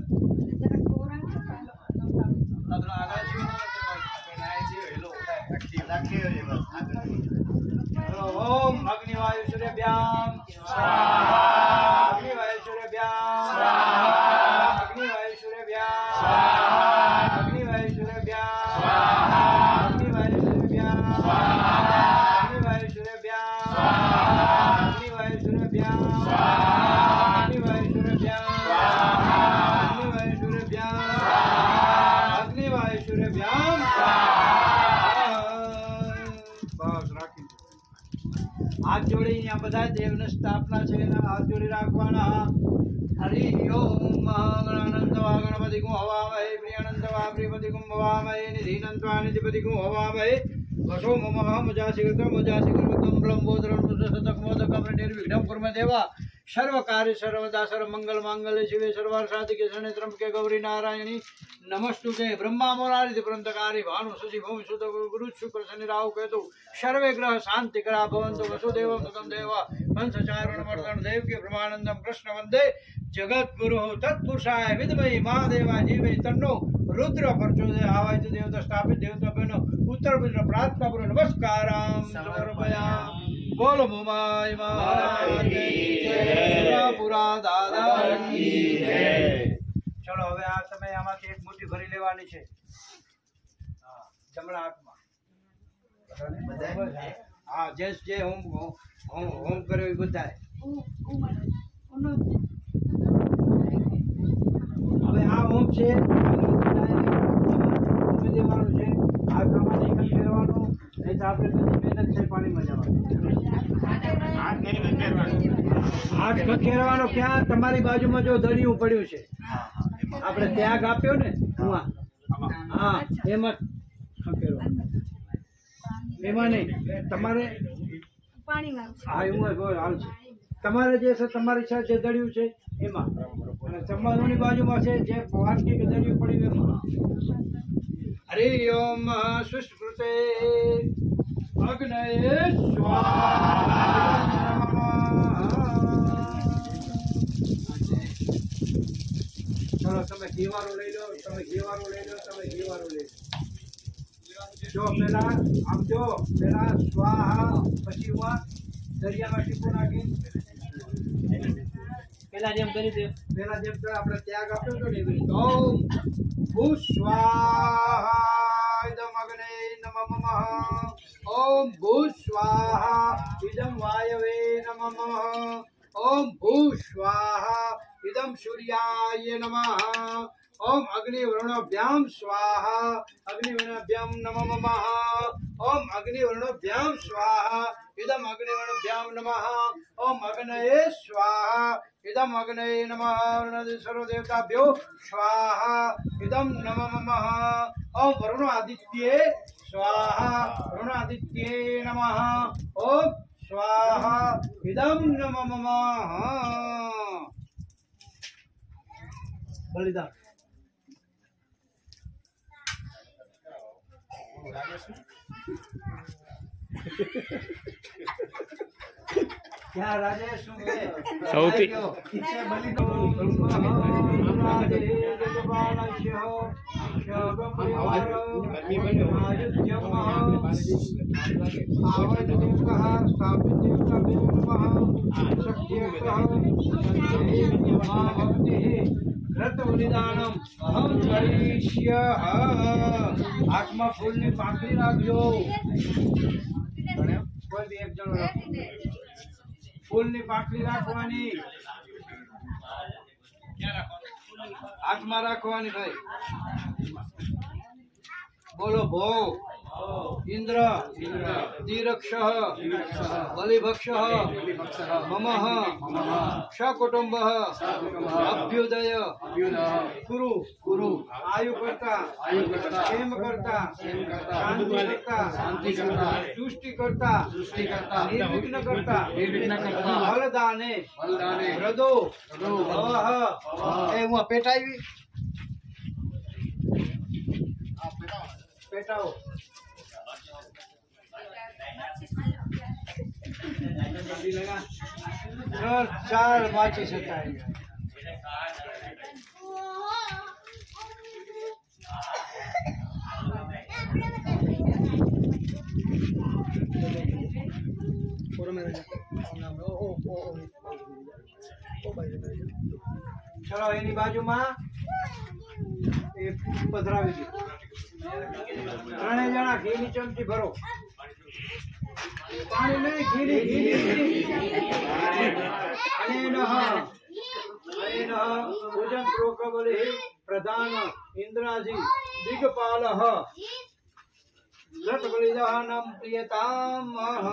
ओम अग्निवायु सूर्यभ्याम स्वाहा अग्निवायु सूर्यभ्याम स्वाहा अग्निवायु सूर्यभ्याम स्वाहा अग्निवायु सूर्यभ्याम स्वाहा अग्निवायु सूर्यभ्याम स्वाहा अग्निवायु सूर्यभ्याम स्वाहा अग्निवायु सूर्यभ्याम स्वाहा अग्निवायु सूर्यभ्याम स्वाहा अग्निवायु सूर्यभ्याम स्वाहा अग्निवायु सूर्यभ्याम स्वाहा बस राखी हाथ जोड़ी यहाँ बधा देवने स्थापना છે हाथ जोड़ी રાખવાના हरि ओम महागणानंद गणपति को हवामहे प्रियानंद प्रियपति को हवामहे निधिनंत्वा निधिपति को हवामहे वसो मम मजासिकृतं मजासिकृतं ब्रह्मोदरं सततकमोदकं निर्विघ्नं कुर्म देवा सर्व कार्य सर्वदा सर्व मंगल मांगल्ये शिवे सर्वार्थसाधिके शरण्ये त्र्यंबके गौरी नारायणी नमस्तुते ब्रह्मा मोरारि पुरंतकारी भानु शशि भूमि सुत गुरु शुक्र शनि राहु केतु सर्वे ग्रह शांति करा भवन्तु वसुदेव सुतं देव पंचचारण वर्धन देव के ब्रह्मानंदम कृष्ण वंदे जगत गुरु तत्पुरुषाय विद्महे महादेवाय धीमहि तन्नो रुद्र प्रचोदयात् आवाज देवता स्थापित देवता बनो उत्तर बुद्र प्रार्थना पूर्व नमस्कारम समर्पयामि બોલો મોમાઈ માત કી જય, પૂરા દાદા કી જય. ચલો હવે આ સમય આમાંથી એક મુઠ્ઠી ભરી લેવાની છે જમણા હાથમાં. હા, જે જે હોમ હોમ હોમ કર્યો એ બધાય. હવે આ હોમ છે દેવાનું છે. આ પ્રમાણે એક જ ફેરવાનું, નહીં તો આપણે બધી મહેનત છે પાણીમાં જવાનું. હાથ ખખેરવાનો ક્યાં? તમારી બાજુમાં જો દરિયું પડ્યું છે, આપણે ત્યાગ આપ્યો ને કુવા, હા એમાં ખખેરવાનું. એમાં નહીં, તમારે હા એવું હાલ છે. તમારે જે છે તમારી સાથે જે દળિયું છે એમાં, અને તમારી બાજુમાં છે જે વાટકી કે દળિયું પડ્યું એમાં. હરિ ઓમ સુષ્કૃતે અગ્નયે સ્વાહા. ચલો તમે ઘીવાળું લઈ લો, તમે ઘીવાળું લઈ લો, તમે ઘીવાળું લઈ લો. જો પેલા આમ જો પેલા સ્વાહા, પછી હું દરિયામાં ટીપો નાખી પેલા જેમ કરી દે, પેલા જેમ આપણે ત્યાગ આપ્યો હતો ને એવી રીતે. ઓમ ભૂ સ્વાહા ઇદમ અગ્ને નમઃ. ઓમ ભૂ સ્વાહા ઇદમ વાયવે નમઃ. ઓમ ભૂ સ્વાહા ઇદમ સૂર્યાય નમઃ. ओम अग्निवर्णोभ्याम स्वाहा अग्निवर्णोभ्याम नमः. ओम अग्निवर्णोभ्याम स्वाहा इदम अग्निवर्णोभ्याम नमः. ओम अग्नये स्वाहा इदम अग्नये नमः. सर्व देवताभ्यो स्वाहा इदम नमः. ओम वरुण आदित्ये स्वाहा वरुण आदित्ये नमः. ओम स्वाहा इदम नमः. बलिदान क्या राजेश સૌથી બલિદાનમ અહમ કરીષ્ય. હાથમાં ફૂલની પાંખડી રાખજો. કોઈ બી એક જણો રાખજો. ફૂલની પાંખડી રાખવાની, હાથમાં રાખવાની ભાઈ. બોલો ભો इंद्र दीरक्ष बलिभक्ष मम सकुटुंब अभ्युदय कुरु कुरु आयुकर्ता क्षेमकर्ता शांतिकर्ता तुष्टिकर्ता निर्विघ्नकर्ता फलदाने हृदो ए હું પેટાવી पेटाओ चार वाची सकता है. चलो एनी बाजू में पधरावी दी. ત્રણે જણા ઘીની ચમચી ભરો. પાણી નહીં, ઘીની ઘીની અનેનઃ અનેનઃ ભોજન પ્રોકબલિ પ્રધાન ઇન્દ્રાજી દિગ્પાલઃ વ્રત બલિદાનમ પ્રિયતામ.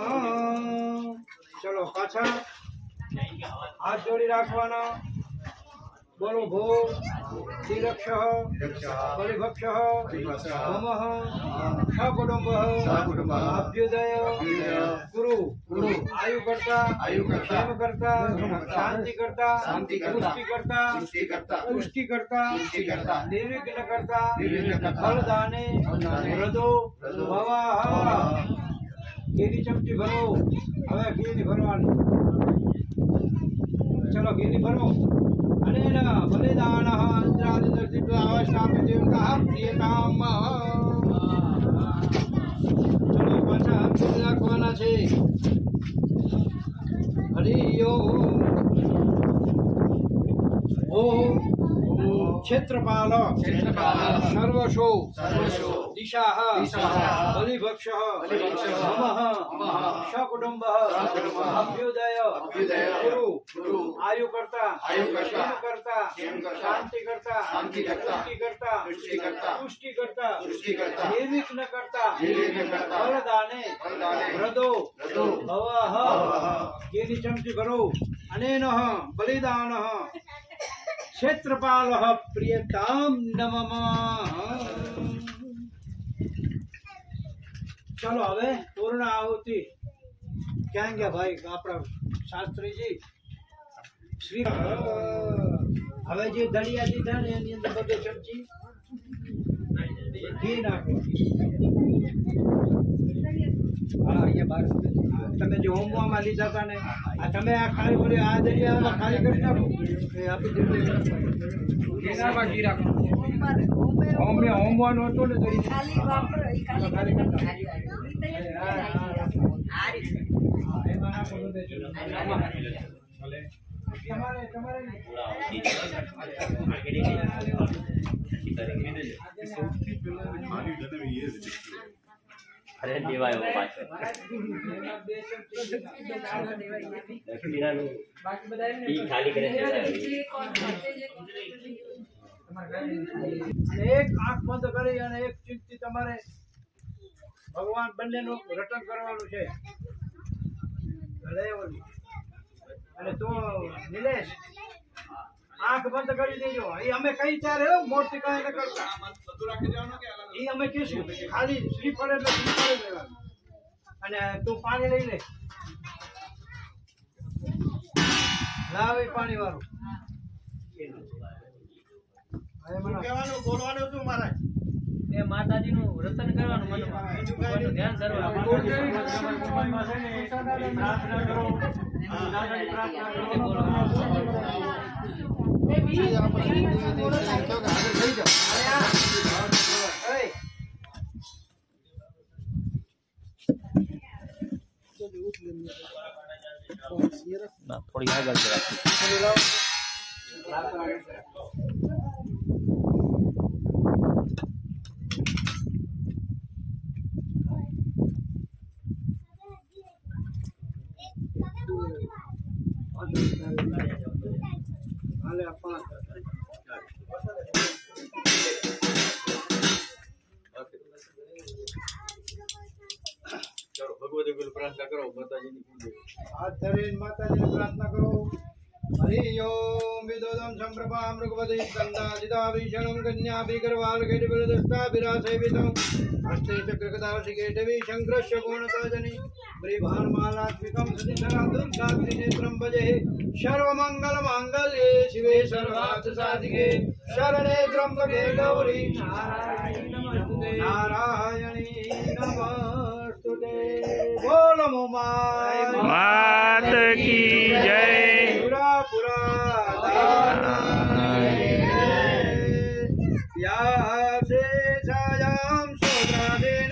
ચલો પાછા હાથ જોડી રાખવાના. बोलो भो दीरक्ष बलिभक्ष मम सकुटुंब अभ्युदय गुरु गुरु आयुकर्ता क्षेमकर्ता शांतिकर्ता पुष्टिकर्ता पुष्टिकर्ता निर्विघ्नकर्ता फलदाने हृदो भवाः. घीनी चमची भरो. हवे घीनी भरवानी. चलो घीनी भरो. अनेन बलिदानः इंद्रादिदर्शित्वावष्टाप्यदेवताः प्रियताम. चलो पाछा हाथ રાખવાના છે. क्षेत्रपाल सर्वशो दिशाः बलिभक्षः ममः सकुटुम्बः अभ्युदय गुरु आयुकर्ता क्षेमकर्ता शांतिकर्ता तुष्टिकर्ता तुष्टिकर्ता निर्विघ्नकर्ता बलदाने व्रतो भवः ये चमची भरो अनेनः बलिदानः क्षेत्रपालः प्रियताम नमः। चलो हवे पूर्ण आहुति क्या क्या भाई अपना शास्त्री जी श्री हवे जे दलिया दीधा ने एनी अंदर बधे चमची घी नाखो हां ये बार તમે જે હોમવામાં લીધા હતા ને આ તમે આ ખાલી બોલી આ દરિયામાં ખાલી કરી નાખો એ આપી દીધું એનામાં ઘી રાખો હોમે હોમવાનું હતું ને દરિયા ખાલી વાપરો ઈ ખાલી ખાલી કરતા આ રીતે એમાં નાખો બધે ભલે તમારે તમારે અરે દેવાયો પાછો ઈ ખાલી કરે છે એક આંખ બંધ કરી અને એક ચિંતી તમારે ભગવાન બંનેનું રટન કરવાનું છે અને તો નિલેશ આંખ બંધ કરી દેજો એ અમે કઈ ચારે મોટી કઈ ન કરતા એ અમે કહીશું ખાલી શ્રીફળ એટલે શ્રીફળ જ લેવાનું અને તું પાણી લઈ લે લાવ એ પાણી વાળું કહેવાનું બોલવાનું શું મારે એ માતાજીનું રતન કરવાનું મનમાં ધ્યાન ધરવાનું પ્રાર્થના કરો ના થોડી આગળ રાખી હાલે આપા ચલો ભગવતી ગુરુ પ્રાર્થના કરો માતાજીની પૂજા હાથ ધરીને માતાજીને પ્રાર્થના કરો હરિ ઓમ વિદોદમ સંપ્રભા મૃગવદે કંદાદિતા વિષણમ કન્યા ભીગરવાલ ગેટબલદસ્તા વિરાસેવિતમ હસ્તે ચક્રકદાશિકેટવી શંકરસ્ય ગુણતાજની ब्रीभानुमालात्मिकं सतिधरा दुर्गात्रिनेत्रं भजे सर्वमङ्गलमाङ्गल्ये शिवे सर्वार्थसाधिके शरणे त्र्यम्बके गौरी नारायणी नमस्तुते। बोलो मात की जय। पुरा पुरा या से सायां सोद्रादेन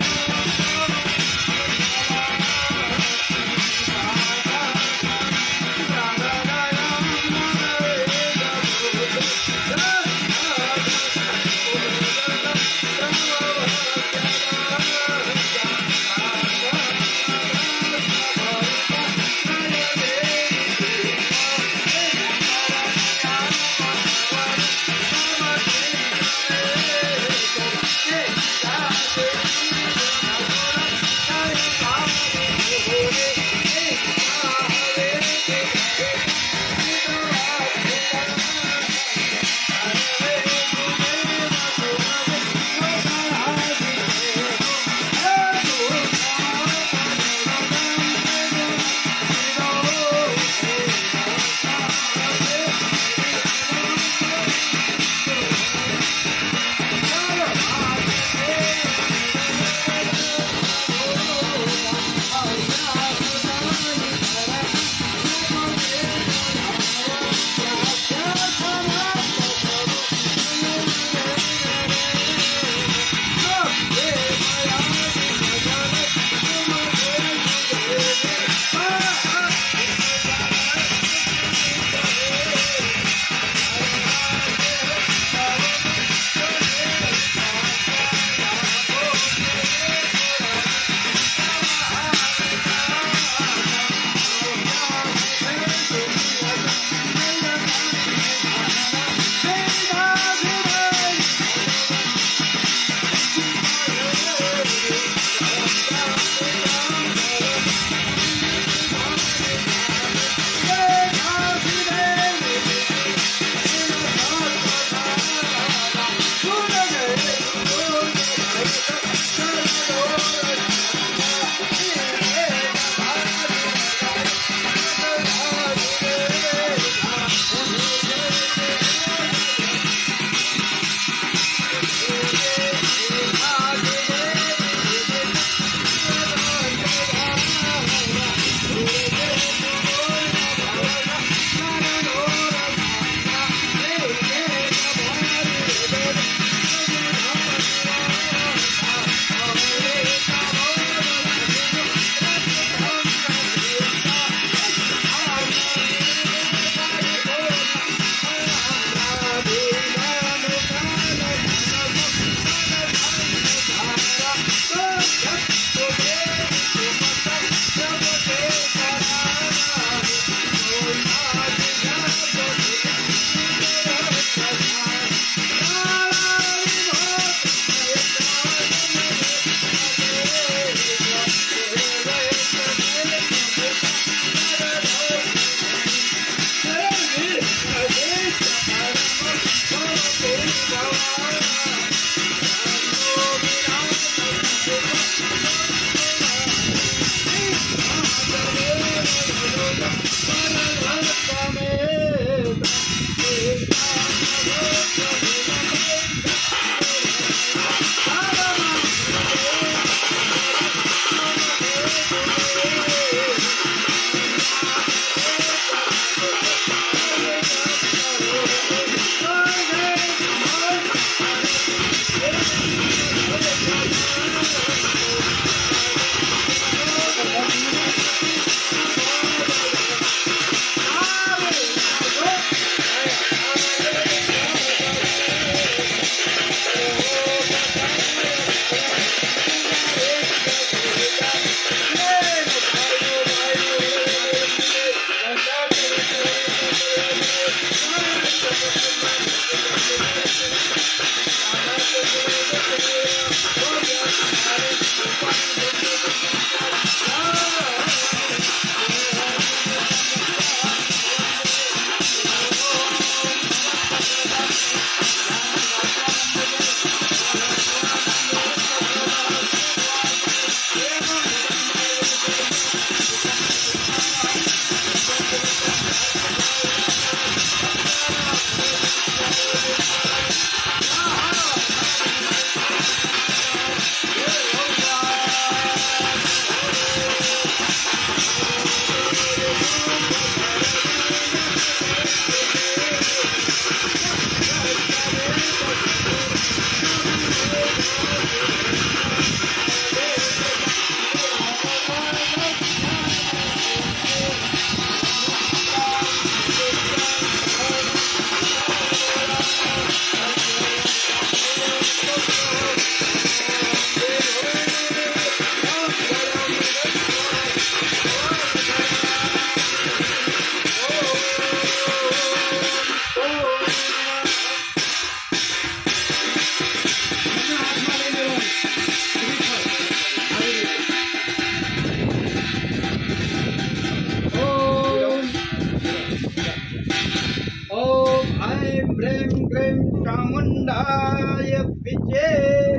चामुंडाय पिचे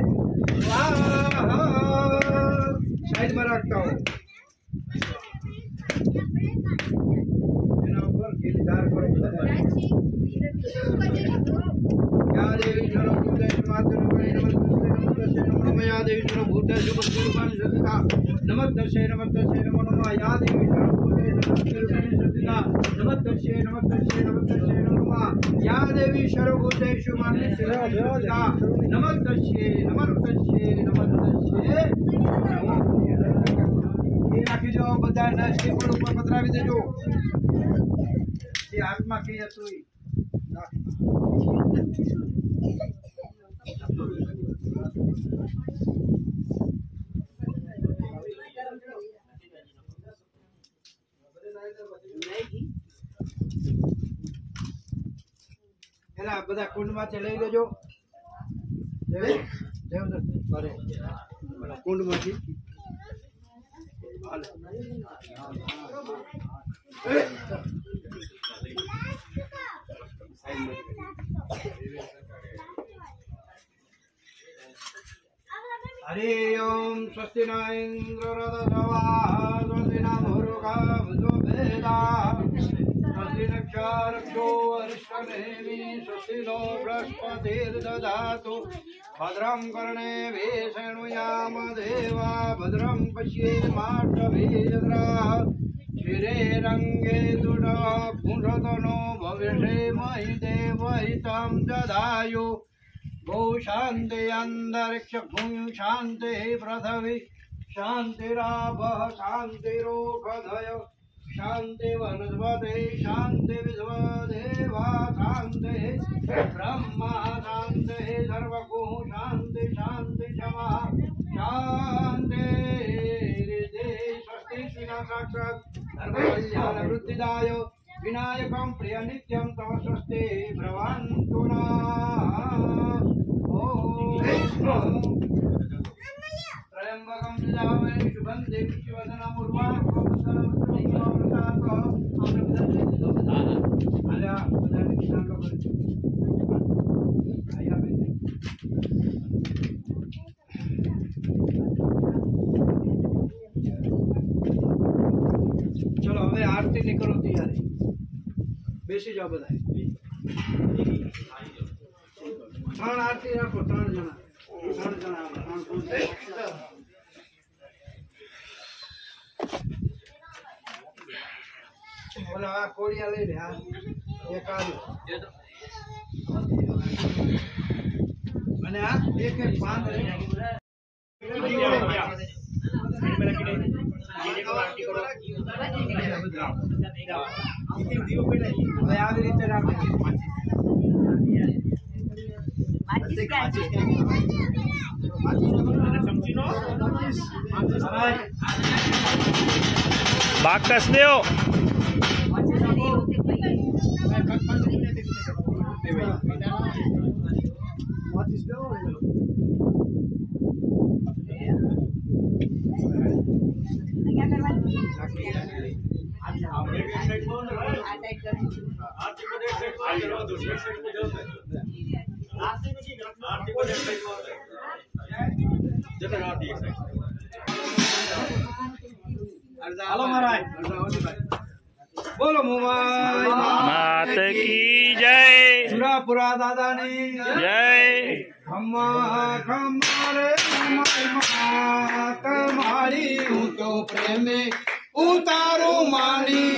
स्वाहा। साइड में रखता हूँ गिरदार पर या देवी सर्वभूते मातृभूते नमस्ते नमो या देवी सर्वभूते सुखरूपाणि सत्ता नमस्ते नमस्ते नमो नमः या देवी सर्वभूते सत्ता नमस्ते नमस्ते नमस्ते नमो नमः या देवी सर्वभूतेषु मातृभूता नमस्ते नमस्ते नमस्ते। ये राखी जो બધા ના સ્ટીપર ઉપર પધરાવી દેજો। ये हाथ की હતું એલા બધા કુંડમાંથી લઈ લેજો। કુંડમાંથી हरि ओम स्वस्ति न इंद्ररथसवाः स्वस्ति न भूर्भुवः वेदाः स्वस्ति नक्षत्रक्षो अरिष्टनेमि स्वस्ति नो बृहस्पतिर्दधातु भद्रं कर्णेभिः शृणुयाम देवा भद्रं पश्येमाक्षभिर्यजत्राः श्रीरङ्गे तुडः पुंसतनो भविष्येमहि देवहितं ददायु। गो शांति अंतरिक्ष भूमि शांति पृथ्वी शांतिरापः शांतिरोषधय शांति वनस्पति शांति विश्वदेवा शांति ब्रह्मा शांति सर्वगो शांति शांति क्षमा शांति स्वस्ति श्रीना साक्षात् सर्वकल्याण वृद्धिदाय विनायकं प्रिय नित्यं तव स्वस्ति भ्रवन्तु त्र्यंबकं यजामहे शुभं देवी शिवदनं उर्वारुकं બેસી જાઓ બધા. ત્રણ આરતી રાખો, ત્રણ જણા ત્રણ જણા ત્રણ પુરુષ. ઓલા આ કોળિયા લઈ લે. આ એક આવ્યું અને આ એક એક પાંચ લઈ લે. હવે આવી રીતે રાખો. બાકસ દેવો. હાલો મહારાજ. બોલો મુંબઈ માત કી જય. સુરાપુરા દાદાની જય. ખમ્મા ખમ્મા રે ખમ્મા તમારી હું તો પ્રેમે ઉતારું માની.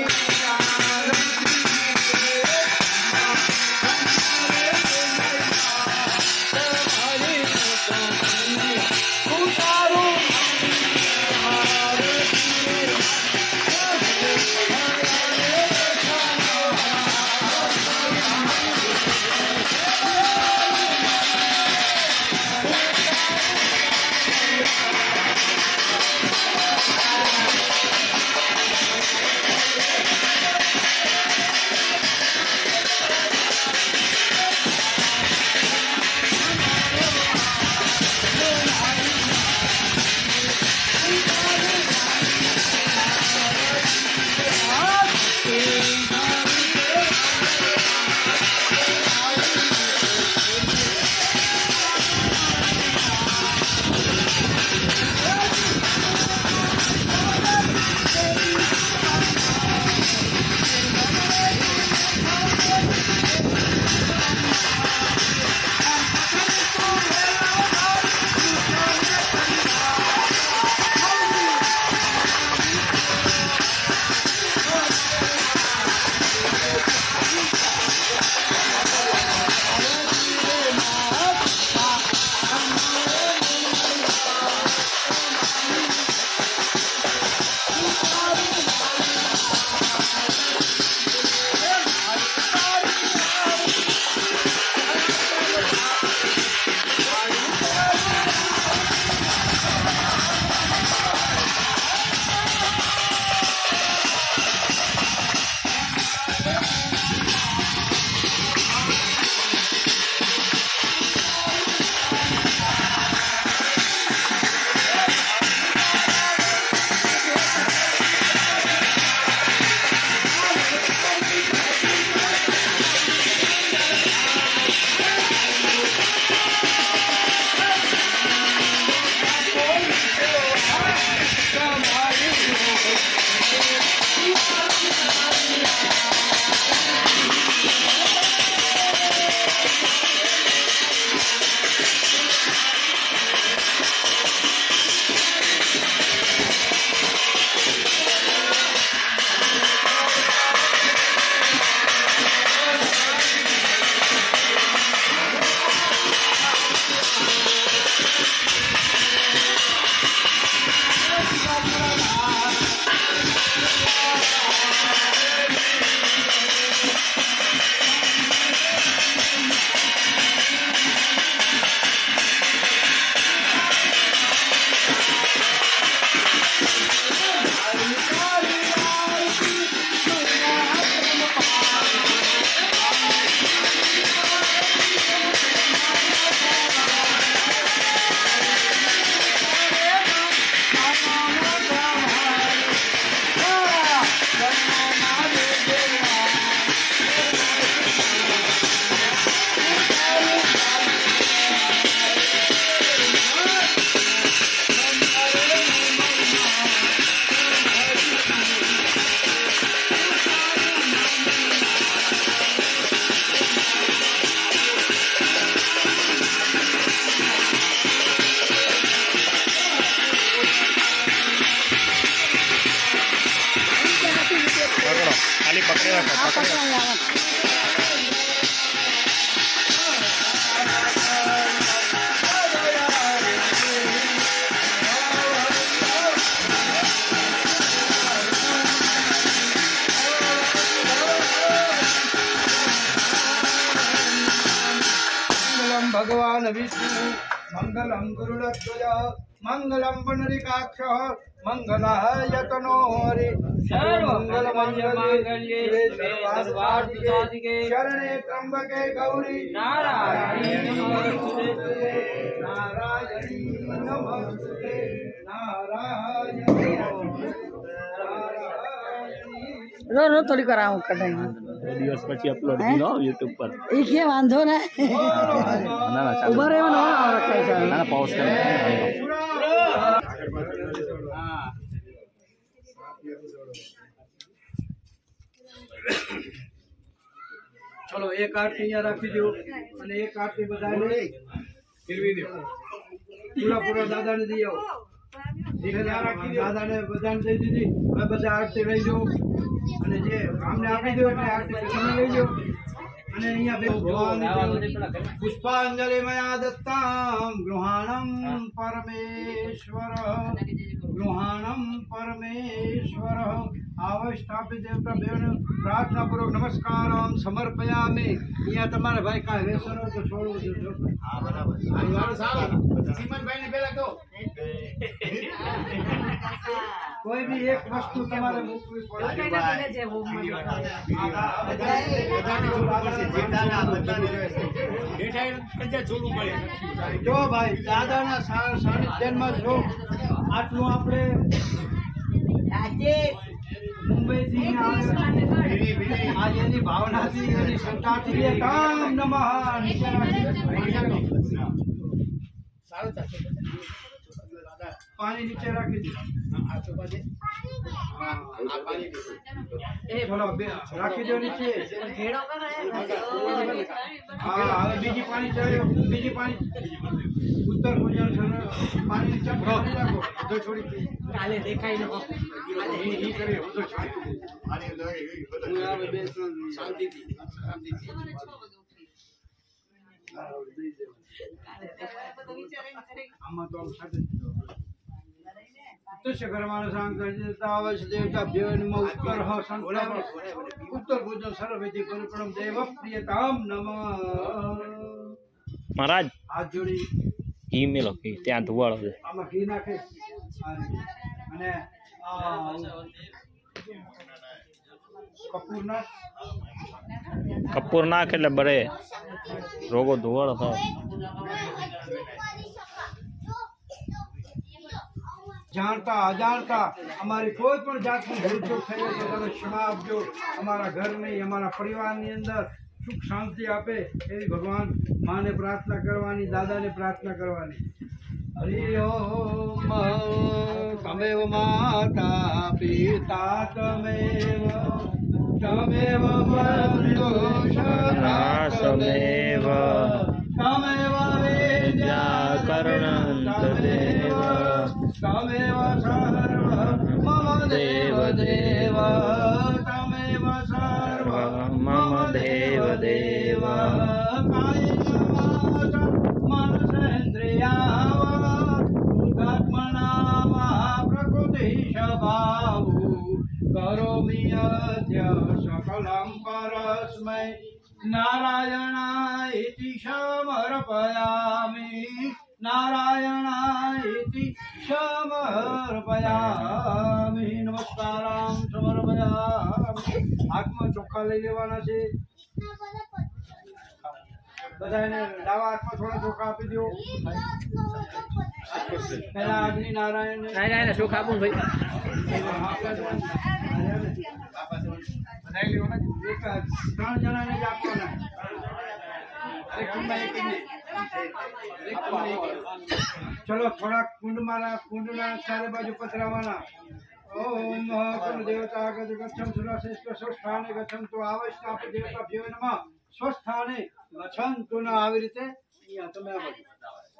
भगवान् विष्णु मंगलम गरुड़ध्वज मंगलम पुंडरीकाक्ष मंगलाय तनो हरि सर्वमंगल मांगल्ये सर्वार्थ साधिके शरणे त्र्यंबके गौरी नारायणी नमोस्तुते नारायणी नमोस्तुते नारायणी रो रो थोड़ी कराऊं कटाई દિવસ પછી અપલોડ કરો YouTube પર એ કે વાંધો ને ના ના ચાલો ઉભા રહેવાનો રખાય છે ના ના પાઉસ કરો चलो एक आरती यहाँ राखी दो અને એક આરતી બધાને ફેરવી દો પૂરા પૂરા દાદાને દઈ આવો ધીરે રાખી દાદાને બધાને દઈ દીધી હવે બધા આરતી લઈ જાઓ અને જે અમને આપી દો એટલે આરતી તમે લઈ જાઓ અને અહીંયા બે ભગવાન પુષ્પાંજલિ મયા દત્તામ ગૃહાણમ પરમેશ્વર ગૃહાણમ પરમેશ્વર आवश्यक देवता बेन प्रार्थना पूर्वक नमस्कार समर्पयामि यहाँ तुम्हारे भाई का व्यसन हो तो छोड़ो जो हां बराबर आई वाला साहब सीमन भाई ने पहला तो कोई भी एक वस्तु तुम्हारे मुख में पड़े પકડે છે वो જો ભાઈ દાદાના સાનિધ્યમાં છો આટલું આપણે આજે मुंबई आज एनी भावना थी एनी श्रद्धा थी काम नमः पानी नीचे रखी दी राखी दो नीचे हाँ बीजी पानी चाहिए बीजी पानी उत्तर भुजन पानी नीचे राखो उधर छोड़ी કાલે દેખાય ન ही करे उधर छोड़ी शांति थी आमा तो हम साथ तुष्य कर्मानु सांकर्षितावश देवता भ्योनिम उत्तर हो संकल्प उत्तर भुजन सर्वविधि परिपूर्णम देव प्रियताम नमः महाराज हाथ जोड़ी ઘી મેલો ઘી ત્યાં ધુવાળો છે આમાં ઘી નાખે અને આ કપૂર નાખ કપૂર નાખ એટલે બળે રોગો ધુવાળો થાય જાણતા અજાણતા અમારી કોઈ પણ જાતની ભૂલચૂક થઈ હોય તો તમે ક્ષમા આપજો અમારા ઘરની અમારા પરિવારની અંદર સુખ શાંતિ આપે એવી ભગવાન માને પ્રાર્થના કરવાની દાદાને પ્રાર્થના કરવાની હરિ ઓમ તમેવ માતા પિતા તમેવ તમેવ બંધુષરા તમેવ તમેવ વિદ્યાકરણં તદેવ तमेव सर्व मम देव देव तमेव सर्व मम देव देव कायेन वाचा मनसेन्द्रिया आत्मना वा प्रकृतिः स्वभावो करोमि अद्य सकलं परस्मै नारायणाय समर्पयामि नारायणाय समर्पयामि नमस्कारं समर्पयामि हाथમાં ચોખ્ખા લઈ લેવાના છે બધાને ડાવા હાથમાં થોડા ચોખ્ખા આપી દો પહેલા અગ્નિ નારાયણ ના ના ના સુખ આપું ભાઈ બધાય લેવાના એક ત્રણ જણાને જ આપવાના એક કુંડમાં એક चलो थोड़ा कुंड मारा कुंड ना चारे बाजू पथरावाना ओम कुल देवता गज गच्छम सुरश्रेष्ठ स्वस्थाने गच्छम तो आवश्यक देवता भ्यो नमः स्वस्थाने गच्छम तो ना આવી રીતે અહીંયા તમે આ બાજુ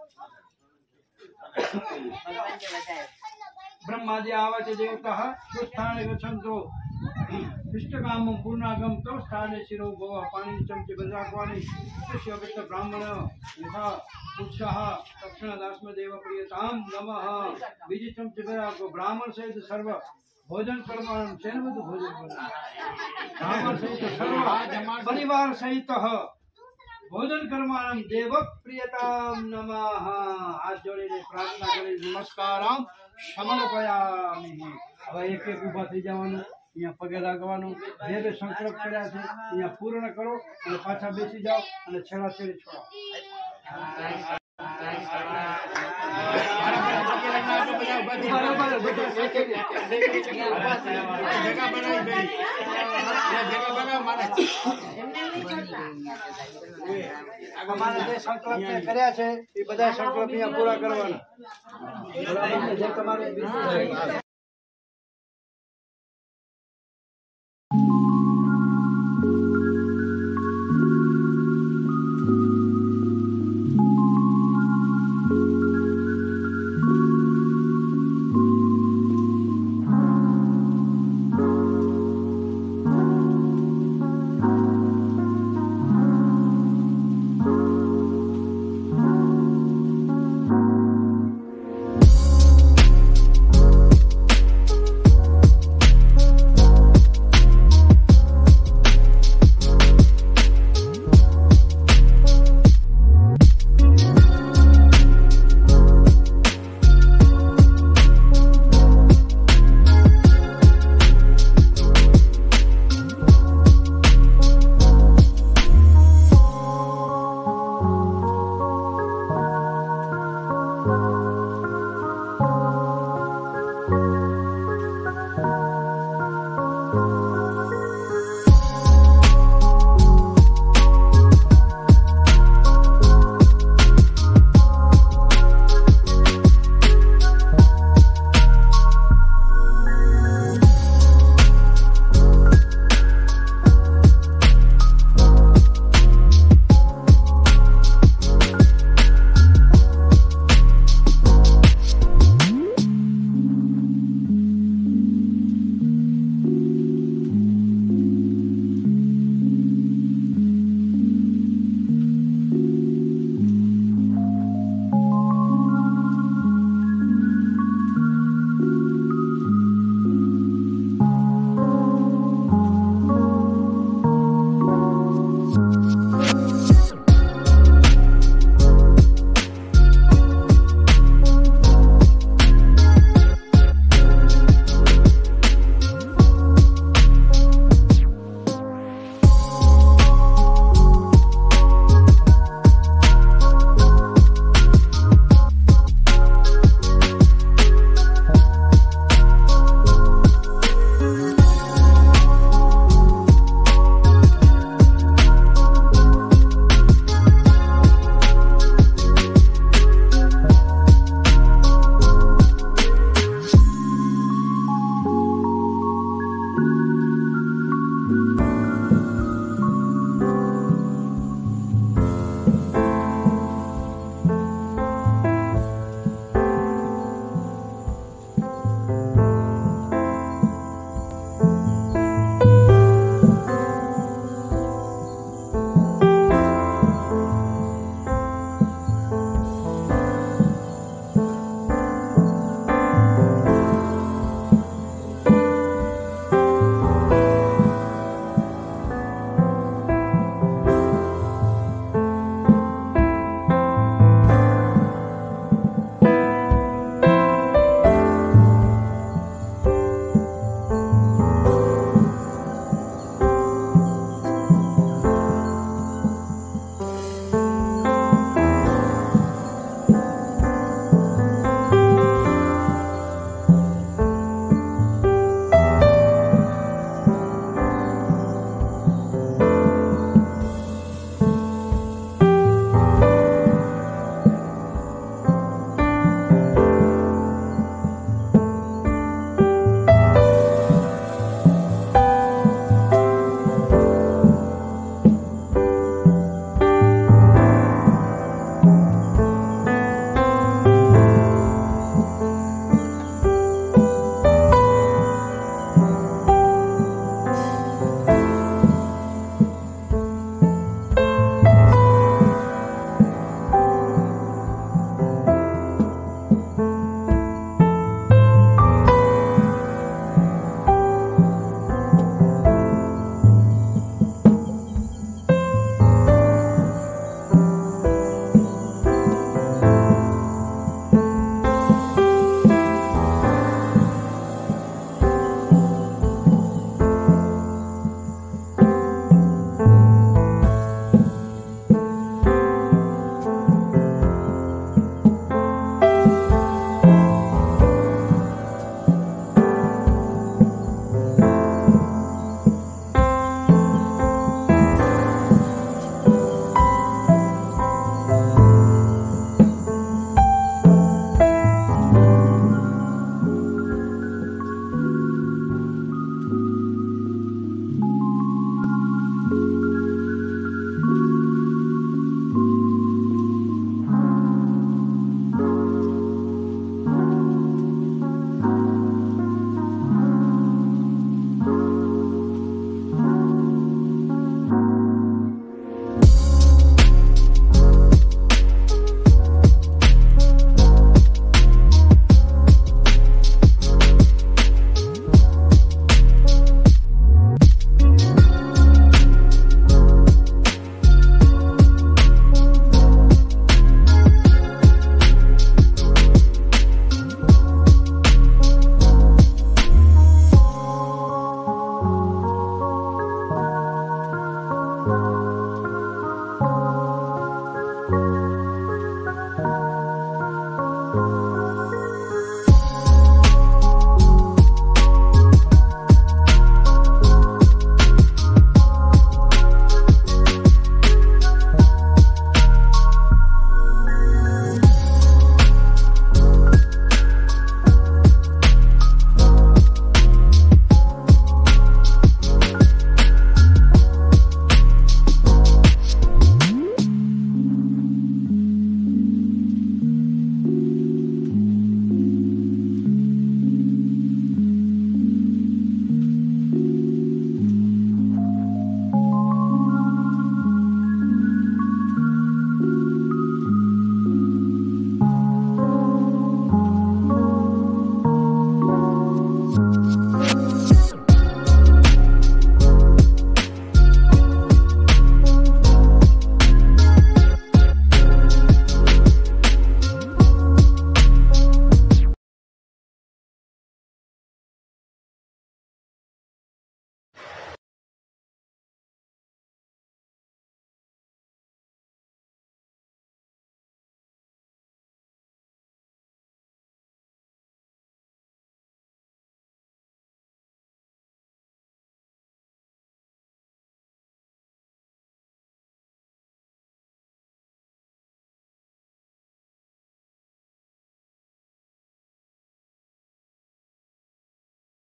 ब्रह्मादि आवच देवता स्वस्थाने गच्छम तो इष्टकाम पूर्णागम तो स्थाने शिरो भव पानी चमचे बजाकवाणी शिष्य ब्राह्मण यथा उत्साह दक्षिण दास्म देव प्रियताम नमः बीजी चमचे बजाको ब्राह्मण सहित सर्व भोजन करवाण सेन બધું ભોજન કરવાનું ब्राह्मण सहित सर्व परिवार सहित ભોજન કર્માણમ દેવ પ્રિયતામ નમઃ. હાથ જોડીને પ્રાર્થના કરી નમસ્કારમ સમર્પયામિ. હવે એક એક ઊભા થઈ જવાનું, અહીંયા પગે લાગવાનું, જે બે સંકલ્પ કર્યા છે અહીંયા પૂર્ણ કરો અને પાછા બેસી જાઓ અને છેલ્લા છેલ્લી છોડો. અમારે જે સંકલ્પ કર્યા છે એ બધા સંકલ્પ અહીંયા પૂરા કરવાના. જે તમારે